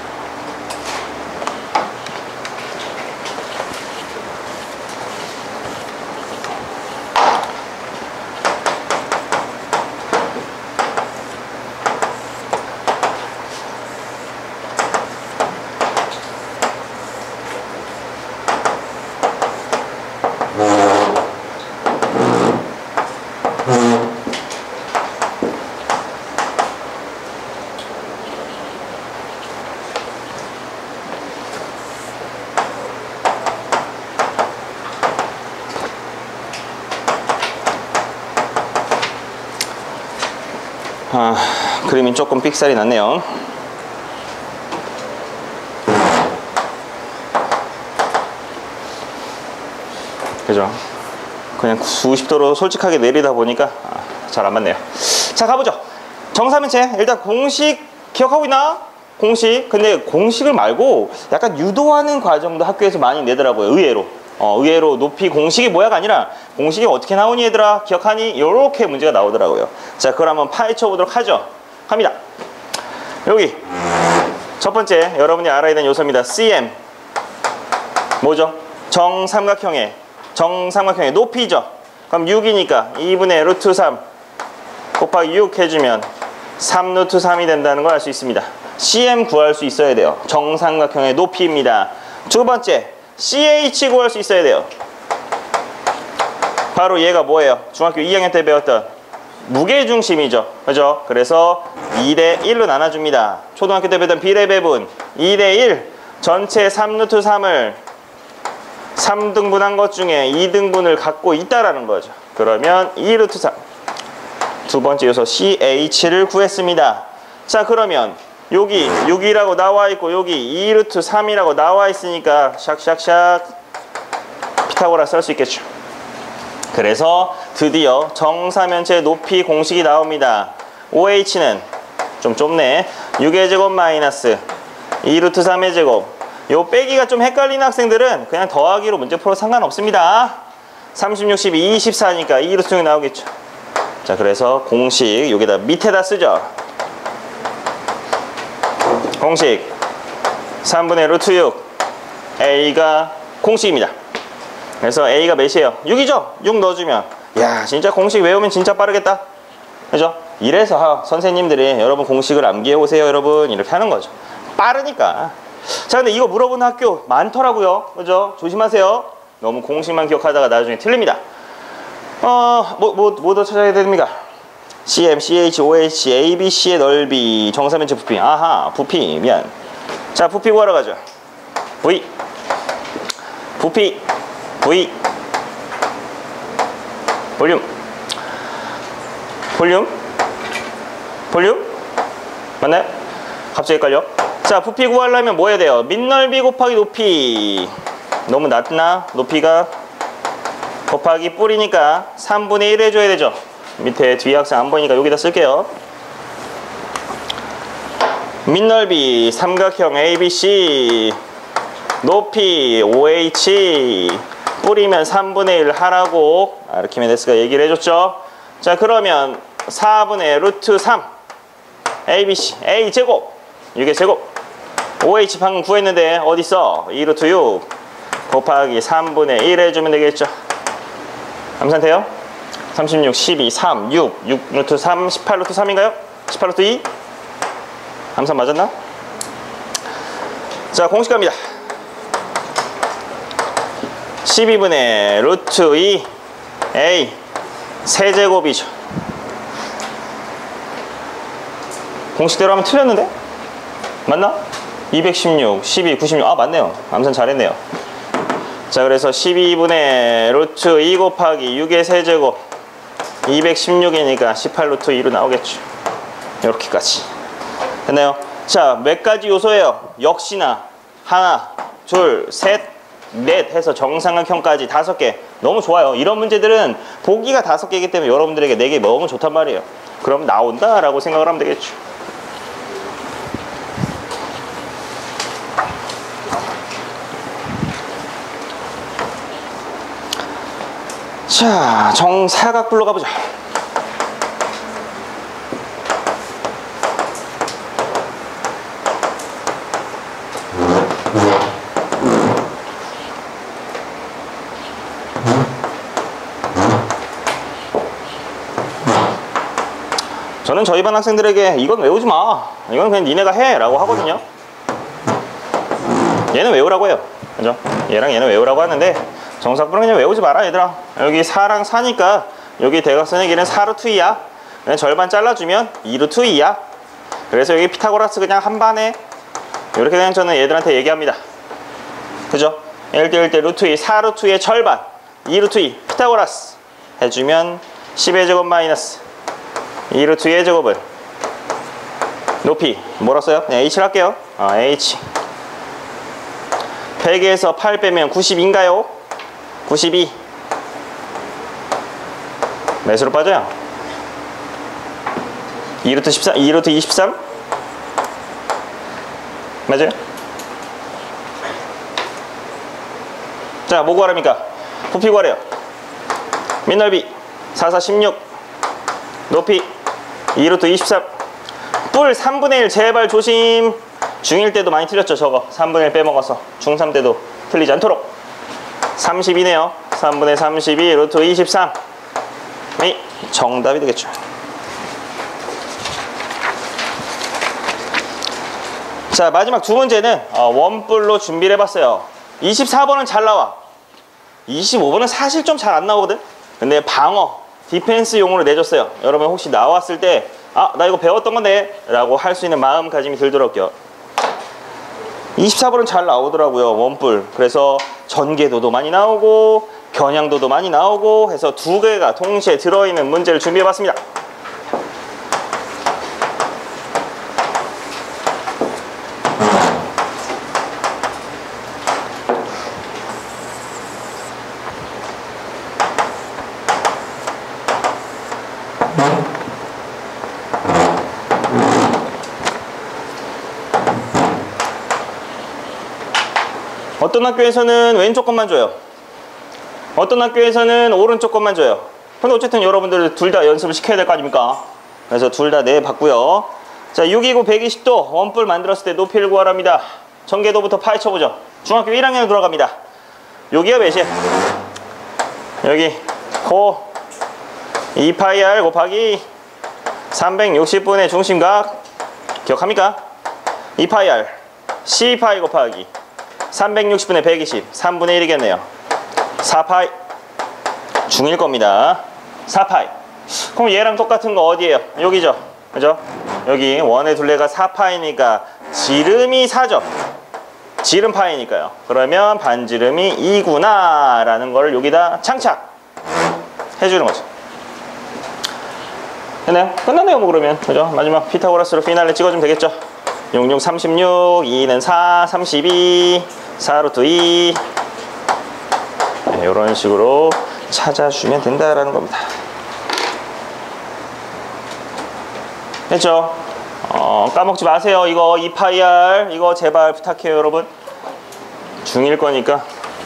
아, 그림이 조금 삑살이 났네요. 그죠? 그냥 구십 도로 솔직하게 내리다 보니까 아, 잘 안 맞네요. 자, 가보죠. 정사면체 일단 공식 기억하고 있나? 공식. 근데 공식을 말고 약간 유도하는 과정도 학교에서 많이 내더라고요. 의외로. 어, 의외로 높이 공식이 뭐야가 아니라 공식이 어떻게 나오니 얘들아 기억하니? 이렇게 문제가 나오더라고요. 자, 그걸 한번 파헤쳐 보도록 하죠. 갑니다. 여기 첫 번째 여러분이 알아야 되는 요소입니다. 씨엠 뭐죠? 정삼각형의 정삼각형의 높이죠. 그럼 육이니까 이분의 루트 삼 곱하기 육 해주면 삼 루트 삼이 된다는 걸 알 수 있습니다. 씨엠 구할 수 있어야 돼요. 정삼각형의 높이입니다. 두 번째 씨에이치 구할 수 있어야 돼요. 바로 얘가 뭐예요? 중학교 이 학년 때 배웠던 무게중심이죠. 그죠? 그래서 이 대 일로 나눠줍니다. 초등학교 때 배웠던 비례 배분 이 대 일 전체 삼 루트 삼을 삼 등분한 것 중에 이 등분을 갖고 있다라는 거죠. 그러면 이 루트 삼 두 번째 요소 씨에이치를 구했습니다. 자, 그러면 여기 육이라고 나와 있고 여기 이 루트 삼이라고 나와 있으니까 샥샥샥 피타고라스 할 수 있겠죠. 그래서 드디어 정사면체 높이 공식이 나옵니다. 오에이치는 좀 좁네. 육의 제곱 마이너스 이 루트 삼의 제곱. 요 빼기가 좀 헷갈리는 학생들은 그냥 더하기로 문제 풀어도 상관없습니다. 삼십육, 십이, 이십사니까 이 루트 육이 나오겠죠. 자, 그래서 공식 여기다 밑에다 쓰죠. 공식 삼분의 루트 육 A가 공식입니다. 그래서 A가 몇이에요? 육이죠? 육 넣어주면 야, 진짜 공식 외우면 진짜 빠르겠다. 그죠? 이래서 선생님들이 여러분 공식을 암기해 오세요 여러분 이렇게 하는 거죠. 빠르니까. 자, 근데 이거 물어보는 학교 많더라고요. 그죠? 조심하세요. 너무 공식만 기억하다가 나중에 틀립니다. 어, 뭐, 뭐, 뭐 더 찾아야 됩니까? 씨엠, 씨에이치, 오에이치, 에이비씨의 넓이, 정사면체 부피. 아하, 부피. 미안. 자, 부피 구하러 가죠. V. 부피. V. 볼륨. 볼륨. 볼륨. 맞나요? 갑자기 헷갈려. 자, 부피 구하려면 뭐 해야 돼요? 밑넓이 곱하기 높이. 너무 낮나? 높이가? 곱하기 뿌리니까 삼분의 일 해줘야 되죠. 밑에 뒤에 학생 안 보이니까 여기다 쓸게요. 밑넓이 삼각형 에이비씨 높이 오에이치 뿌리면 삼분의 일 하라고 아르키메데스가 얘기를 해줬죠. 자, 그러면 사분의 루트 삼 에이비씨 A제곱 육의 제곱 오에이치 방금 구했는데 어딨어? 이 루트 육 곱하기 삼분의 일 해주면 되겠죠. 암산돼요? 삼십육, 십이, 삼, 육, 육 루트 삼, 십팔 루트 삼인가요? 십팔 루트 이? 암산 맞았나? 자, 공식 갑니다. 십이분의 루트 이 A 세제곱이죠. 공식대로 하면 틀렸는데? 맞나? 이백십육, 십이, 구십육. 아, 맞네요. 암산 잘했네요. 자, 그래서 십이분의 루트 이 곱하기 육의 세제곱 이백십육이니까 십팔 루트 이로 나오겠죠. 이렇게까지 됐나요? 자, 몇 가지 요소예요? 역시나 하나, 둘, 셋, 넷 해서 정삼각형까지 다섯 개. 너무 좋아요. 이런 문제들은 보기가 다섯 개이기 때문에 여러분들에게 네 개 너무 좋단 말이에요. 그럼 나온다 라고 생각을 하면 되겠죠. 자, 정사각불로 가보자. 저는 저희 반 학생들에게 이건 외우지 마, 이건 그냥 니네가 해 라고 하거든요. 얘는 외우라고 해요. 그죠? 얘랑 얘는 외우라고 하는데 정사각불은 그냥 외우지 마라 얘들아. 여기 사랑 사니까 여기 대각선의 길은 사 루트 이야. 그냥 절반 잘라주면 이 루트 이야. 그래서 여기 피타고라스 그냥 한 반에 이렇게 그냥 저는 얘들한테 얘기합니다. 그죠? 일 대 일 대 루트 이, 사 루트 이의 절반 이 루트 이 피타고라스 해주면 십의 제곱 마이너스 이 루트 이의 제곱을 높이 뭐라 써요? 그냥 h를 할게요. 아, h 백에서 팔 빼면 구십인가요? 구십이. 몇으로 빠져요? 이 루트 십삼, 이 루트 이십삼? 맞아요? 자, 뭐 구하랍니까? 부피 구하래요. 밑넓이 사, 사, 십육 높이 이 루트 이십삼. 뿔 삼분의 일 제발 조심. 중일 때도 많이 틀렸죠 저거. 삼분의 일 빼먹어서 중삼 때도 틀리지 않도록. 삼십이네요 삼분의 삼십이 루트 이십삼 이 정답이 되겠죠. 자, 마지막 두 문제는 원뿔로 준비를 해봤어요. 이십사 번은 잘 나와. 이십오 번은 사실 좀 잘 안 나오거든. 근데 방어 디펜스용으로 내줬어요. 여러분 혹시 나왔을 때 아, 나 이거 배웠던 건데 라고 할 수 있는 마음가짐이 들도록 할게요. 이십사 번은 잘 나오더라고요. 원뿔. 그래서 전개도도 많이 나오고 겨냥도도 많이 나오고 해서 두 개가 동시에 들어있는 문제를 준비해봤습니다. 어떤 학교에서는 왼쪽 것만 줘요. 어떤 학교에서는 오른쪽 것만 줘요. 근데 어쨌든 여러분들 둘 다 연습을 시켜야 될 거 아닙니까? 그래서 둘 다 내봤고요. 자, 육이고 백이십 도 원뿔 만들었을 때 높이를 구하랍니다. 전개도부터 파헤쳐보죠. 중학교 일 학년으로 돌아갑니다. 여기가 몇이에요? 여기 고 이 파이 알 곱하기 삼백육십 분의 중심각 기억합니까? 이 파이 알 씨 파이 곱하기 삼백육십 분의 백이십 삼분의 일이겠네요. 사 파이 중일 겁니다. 사 파이. 그럼 얘랑 똑같은 거 어디예요? 여기죠. 그죠? 여기 원의 둘레가 사 파이니까 지름이 사죠. 지름 파이니까요. 그러면 반지름이 이구나 라는 걸 여기다 장착 해주는 거죠. 됐나요? 끝났네요 뭐 그러면. 그죠? 마지막 피타고라스로 피날레 찍어주면 되겠죠. 육육 삼십육, 이는 사, 삼십이, 사 루트 이 네, 이런 식으로 찾아주면 된다라는 겁니다. 됐죠? 어, 까먹지 마세요. 이거 이 파이 알 이거 제발 부탁해요 여러분. 중일 거니까.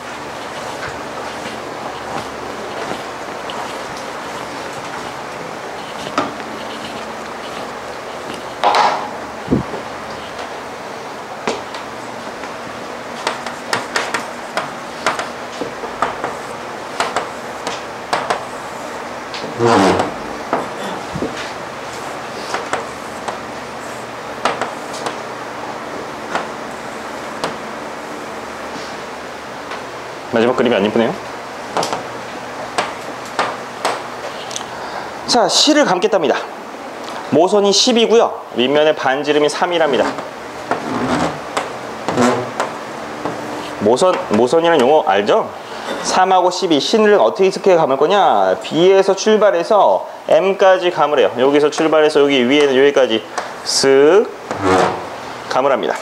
마지막 그림이 안 이쁘네요. 자, C를 감겠답니다. 모선이 십이고요 윗면에 반지름이 삼이랍니다. 모선, 모선이라는 용어 알죠? 삼하고 십이, C는 어떻게 이렇게 감을 거냐? B에서 출발해서 M까지 감을 해요. 여기서 출발해서 여기 위에는 여기까지 쓱 감을 합니다.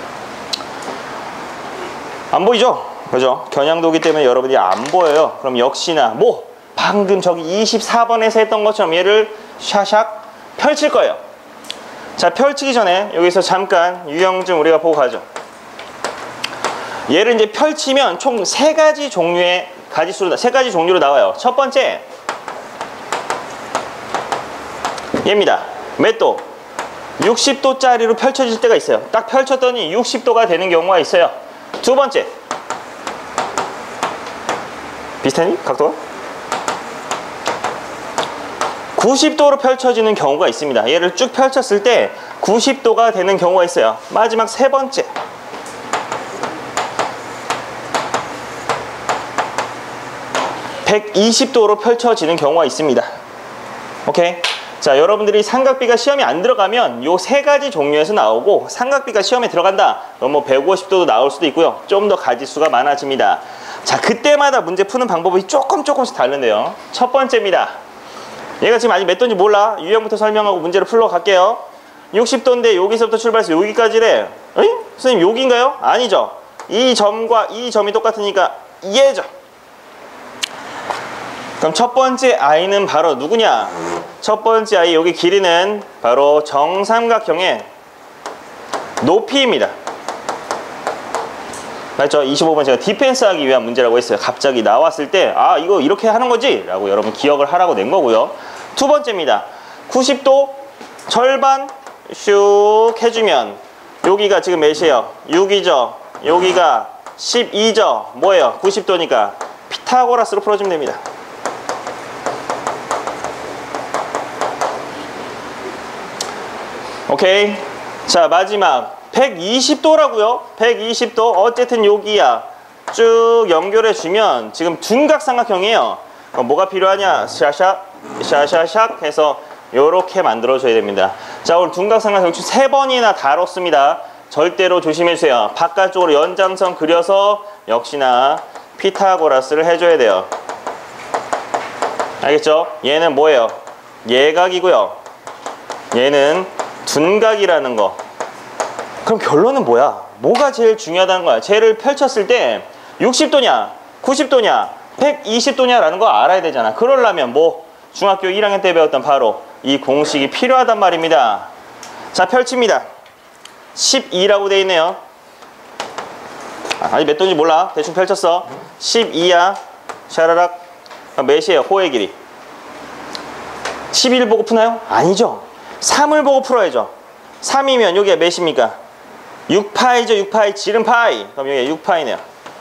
안 보이죠? 그죠? 겨냥도기 때문에 여러분이 안 보여요. 그럼 역시나 뭐 방금 저기 이십사 번에서 했던 것처럼 얘를 샤샥 펼칠 거예요. 자, 펼치기 전에 여기서 잠깐 유형 좀 우리가 보고 가죠. 얘를 이제 펼치면 총 세 가지 종류의 가지수로, 세 가지 종류로 나와요. 첫 번째, 얘입니다. 몇 도? 육십 도짜리로 펼쳐질 때가 있어요. 딱 펼쳤더니 육십 도가 되는 경우가 있어요. 두 번째, 비슷하니? 각도가? 구십 도로 펼쳐지는 경우가 있습니다. 얘를 쭉 펼쳤을 때 구십 도가 되는 경우가 있어요. 마지막 세 번째, 백이십 도로 펼쳐지는 경우가 있습니다. 오케이? 자, 여러분들이 삼각비가 시험에 안 들어가면 요 세 가지 종류에서 나오고, 삼각비가 시험에 들어간다 그럼 뭐 백오십 도도 나올 수도 있고요. 좀 더 가지수가 많아집니다. 자, 그때마다 문제 푸는 방법이 조금 조금씩 다른데요. 첫 번째입니다. 얘가 지금 아직 몇 도인지 몰라. 유형부터 설명하고 문제를 풀러 갈게요. 육십 도인데 여기서부터 출발해서 여기까지래. 에이? 선생님 여기인가요? 아니죠. 이 점과 이 점이 똑같으니까 얘죠. 그럼 첫 번째 아이는 바로 누구냐? 첫 번째 아이, 여기 길이는 바로 정삼각형의 높이입니다. 맞죠? 이십오 번 제가 디펜스 하기 위한 문제라고 했어요. 갑자기 나왔을 때 아 이거 이렇게 하는 거지? 라고 여러분 기억을 하라고 낸 거고요. 두 번째입니다. 구십 도 절반 슉 해주면 여기가 지금 몇이에요? 육이죠. 여기가 십이죠. 뭐예요? 구십 도니까 피타고라스로 풀어주면 됩니다. 오케이. 자, 마지막 백이십 도라고요. 백이십 도. 어쨌든 여기야. 쭉 연결해 주면 지금 둔각삼각형이에요. 그럼 뭐가 필요하냐? 샤샥 샤샤샥 해서 요렇게 만들어 줘야 됩니다. 자, 오늘 둔각삼각형 세 번이나 다뤘습니다. 절대로 조심해 주세요. 바깥쪽으로 연장선 그려서 역시나 피타고라스를 해줘야 돼요. 알겠죠? 얘는 뭐예요? 예각이고요. 얘는 둔각이라는 거. 그럼 결론은 뭐야? 뭐가 제일 중요하다는 거야? 쟤를 펼쳤을 때 육십 도냐, 구십 도냐, 백이십 도냐 라는 거 알아야 되잖아. 그러려면 뭐 중학교 일 학년 때 배웠던 바로 이 공식이 필요하단 말입니다. 자, 펼칩니다. 십이라고 돼 있네요. 아니 몇 도인지 몰라. 대충 펼쳤어. 십이야. 샤라락. 몇이에요? 호의 길이. 십일 보고 푸나요? 아니죠. 삼을 보고 풀어야죠. 삼이면 여기가 몇입니까? 육 파이죠. 육 파이. 지름 파이. 그럼 여기가 육 파이네요.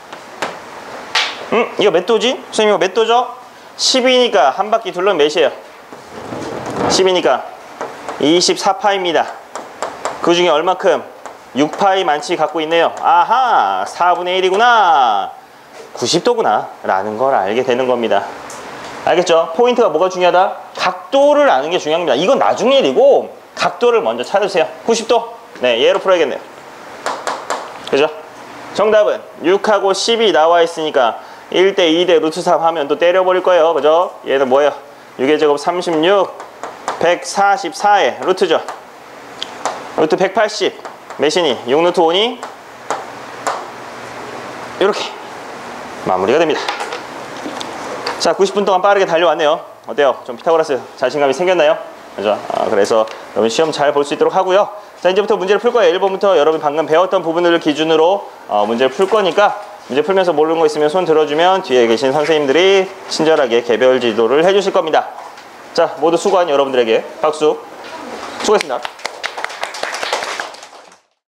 음? 이거 몇 도지? 선생님 이거 몇 도죠? 십이니까 한 바퀴 둘러면 몇이에요? 십이니까 이십사 파이입니다. 그 중에 얼마큼? 육 파이 만치 갖고 있네요. 아하! 사분의 일이구나. 구십 도구나. 라는 걸 알게 되는 겁니다. 알겠죠? 포인트가 뭐가 중요하다? 각도를 아는 게 중요합니다. 이건 나중 일이고 각도를 먼저 찾으세요. 구십 도. 네, 얘로 풀어야겠네요. 그죠? 정답은 육하고 십이 나와 있으니까 일 대 이 대 루트 삼 하면 또 때려버릴 거예요. 그죠? 얘는 뭐예요? 육의 제곱 삼십육, 백사십사의 루트죠. 루트 백팔십. 몇이니? 육 루트 오니? 이렇게 마무리가 됩니다. 자, 구십 분 동안 빠르게 달려왔네요. 어때요? 좀 피타고라스 자신감이 생겼나요? 그죠? 아, 그래서 여러분 시험 잘 볼 수 있도록 하고요. 자, 이제부터 문제를 풀 거예요. 일 번부터 여러분 방금 배웠던 부분들을 기준으로 어, 문제를 풀 거니까 문제 풀면서 모르는 거 있으면 손 들어주면 뒤에 계신 선생님들이 친절하게 개별 지도를 해주실 겁니다. 자, 모두 수고한 여러분들에게 박수. 수고했습니다.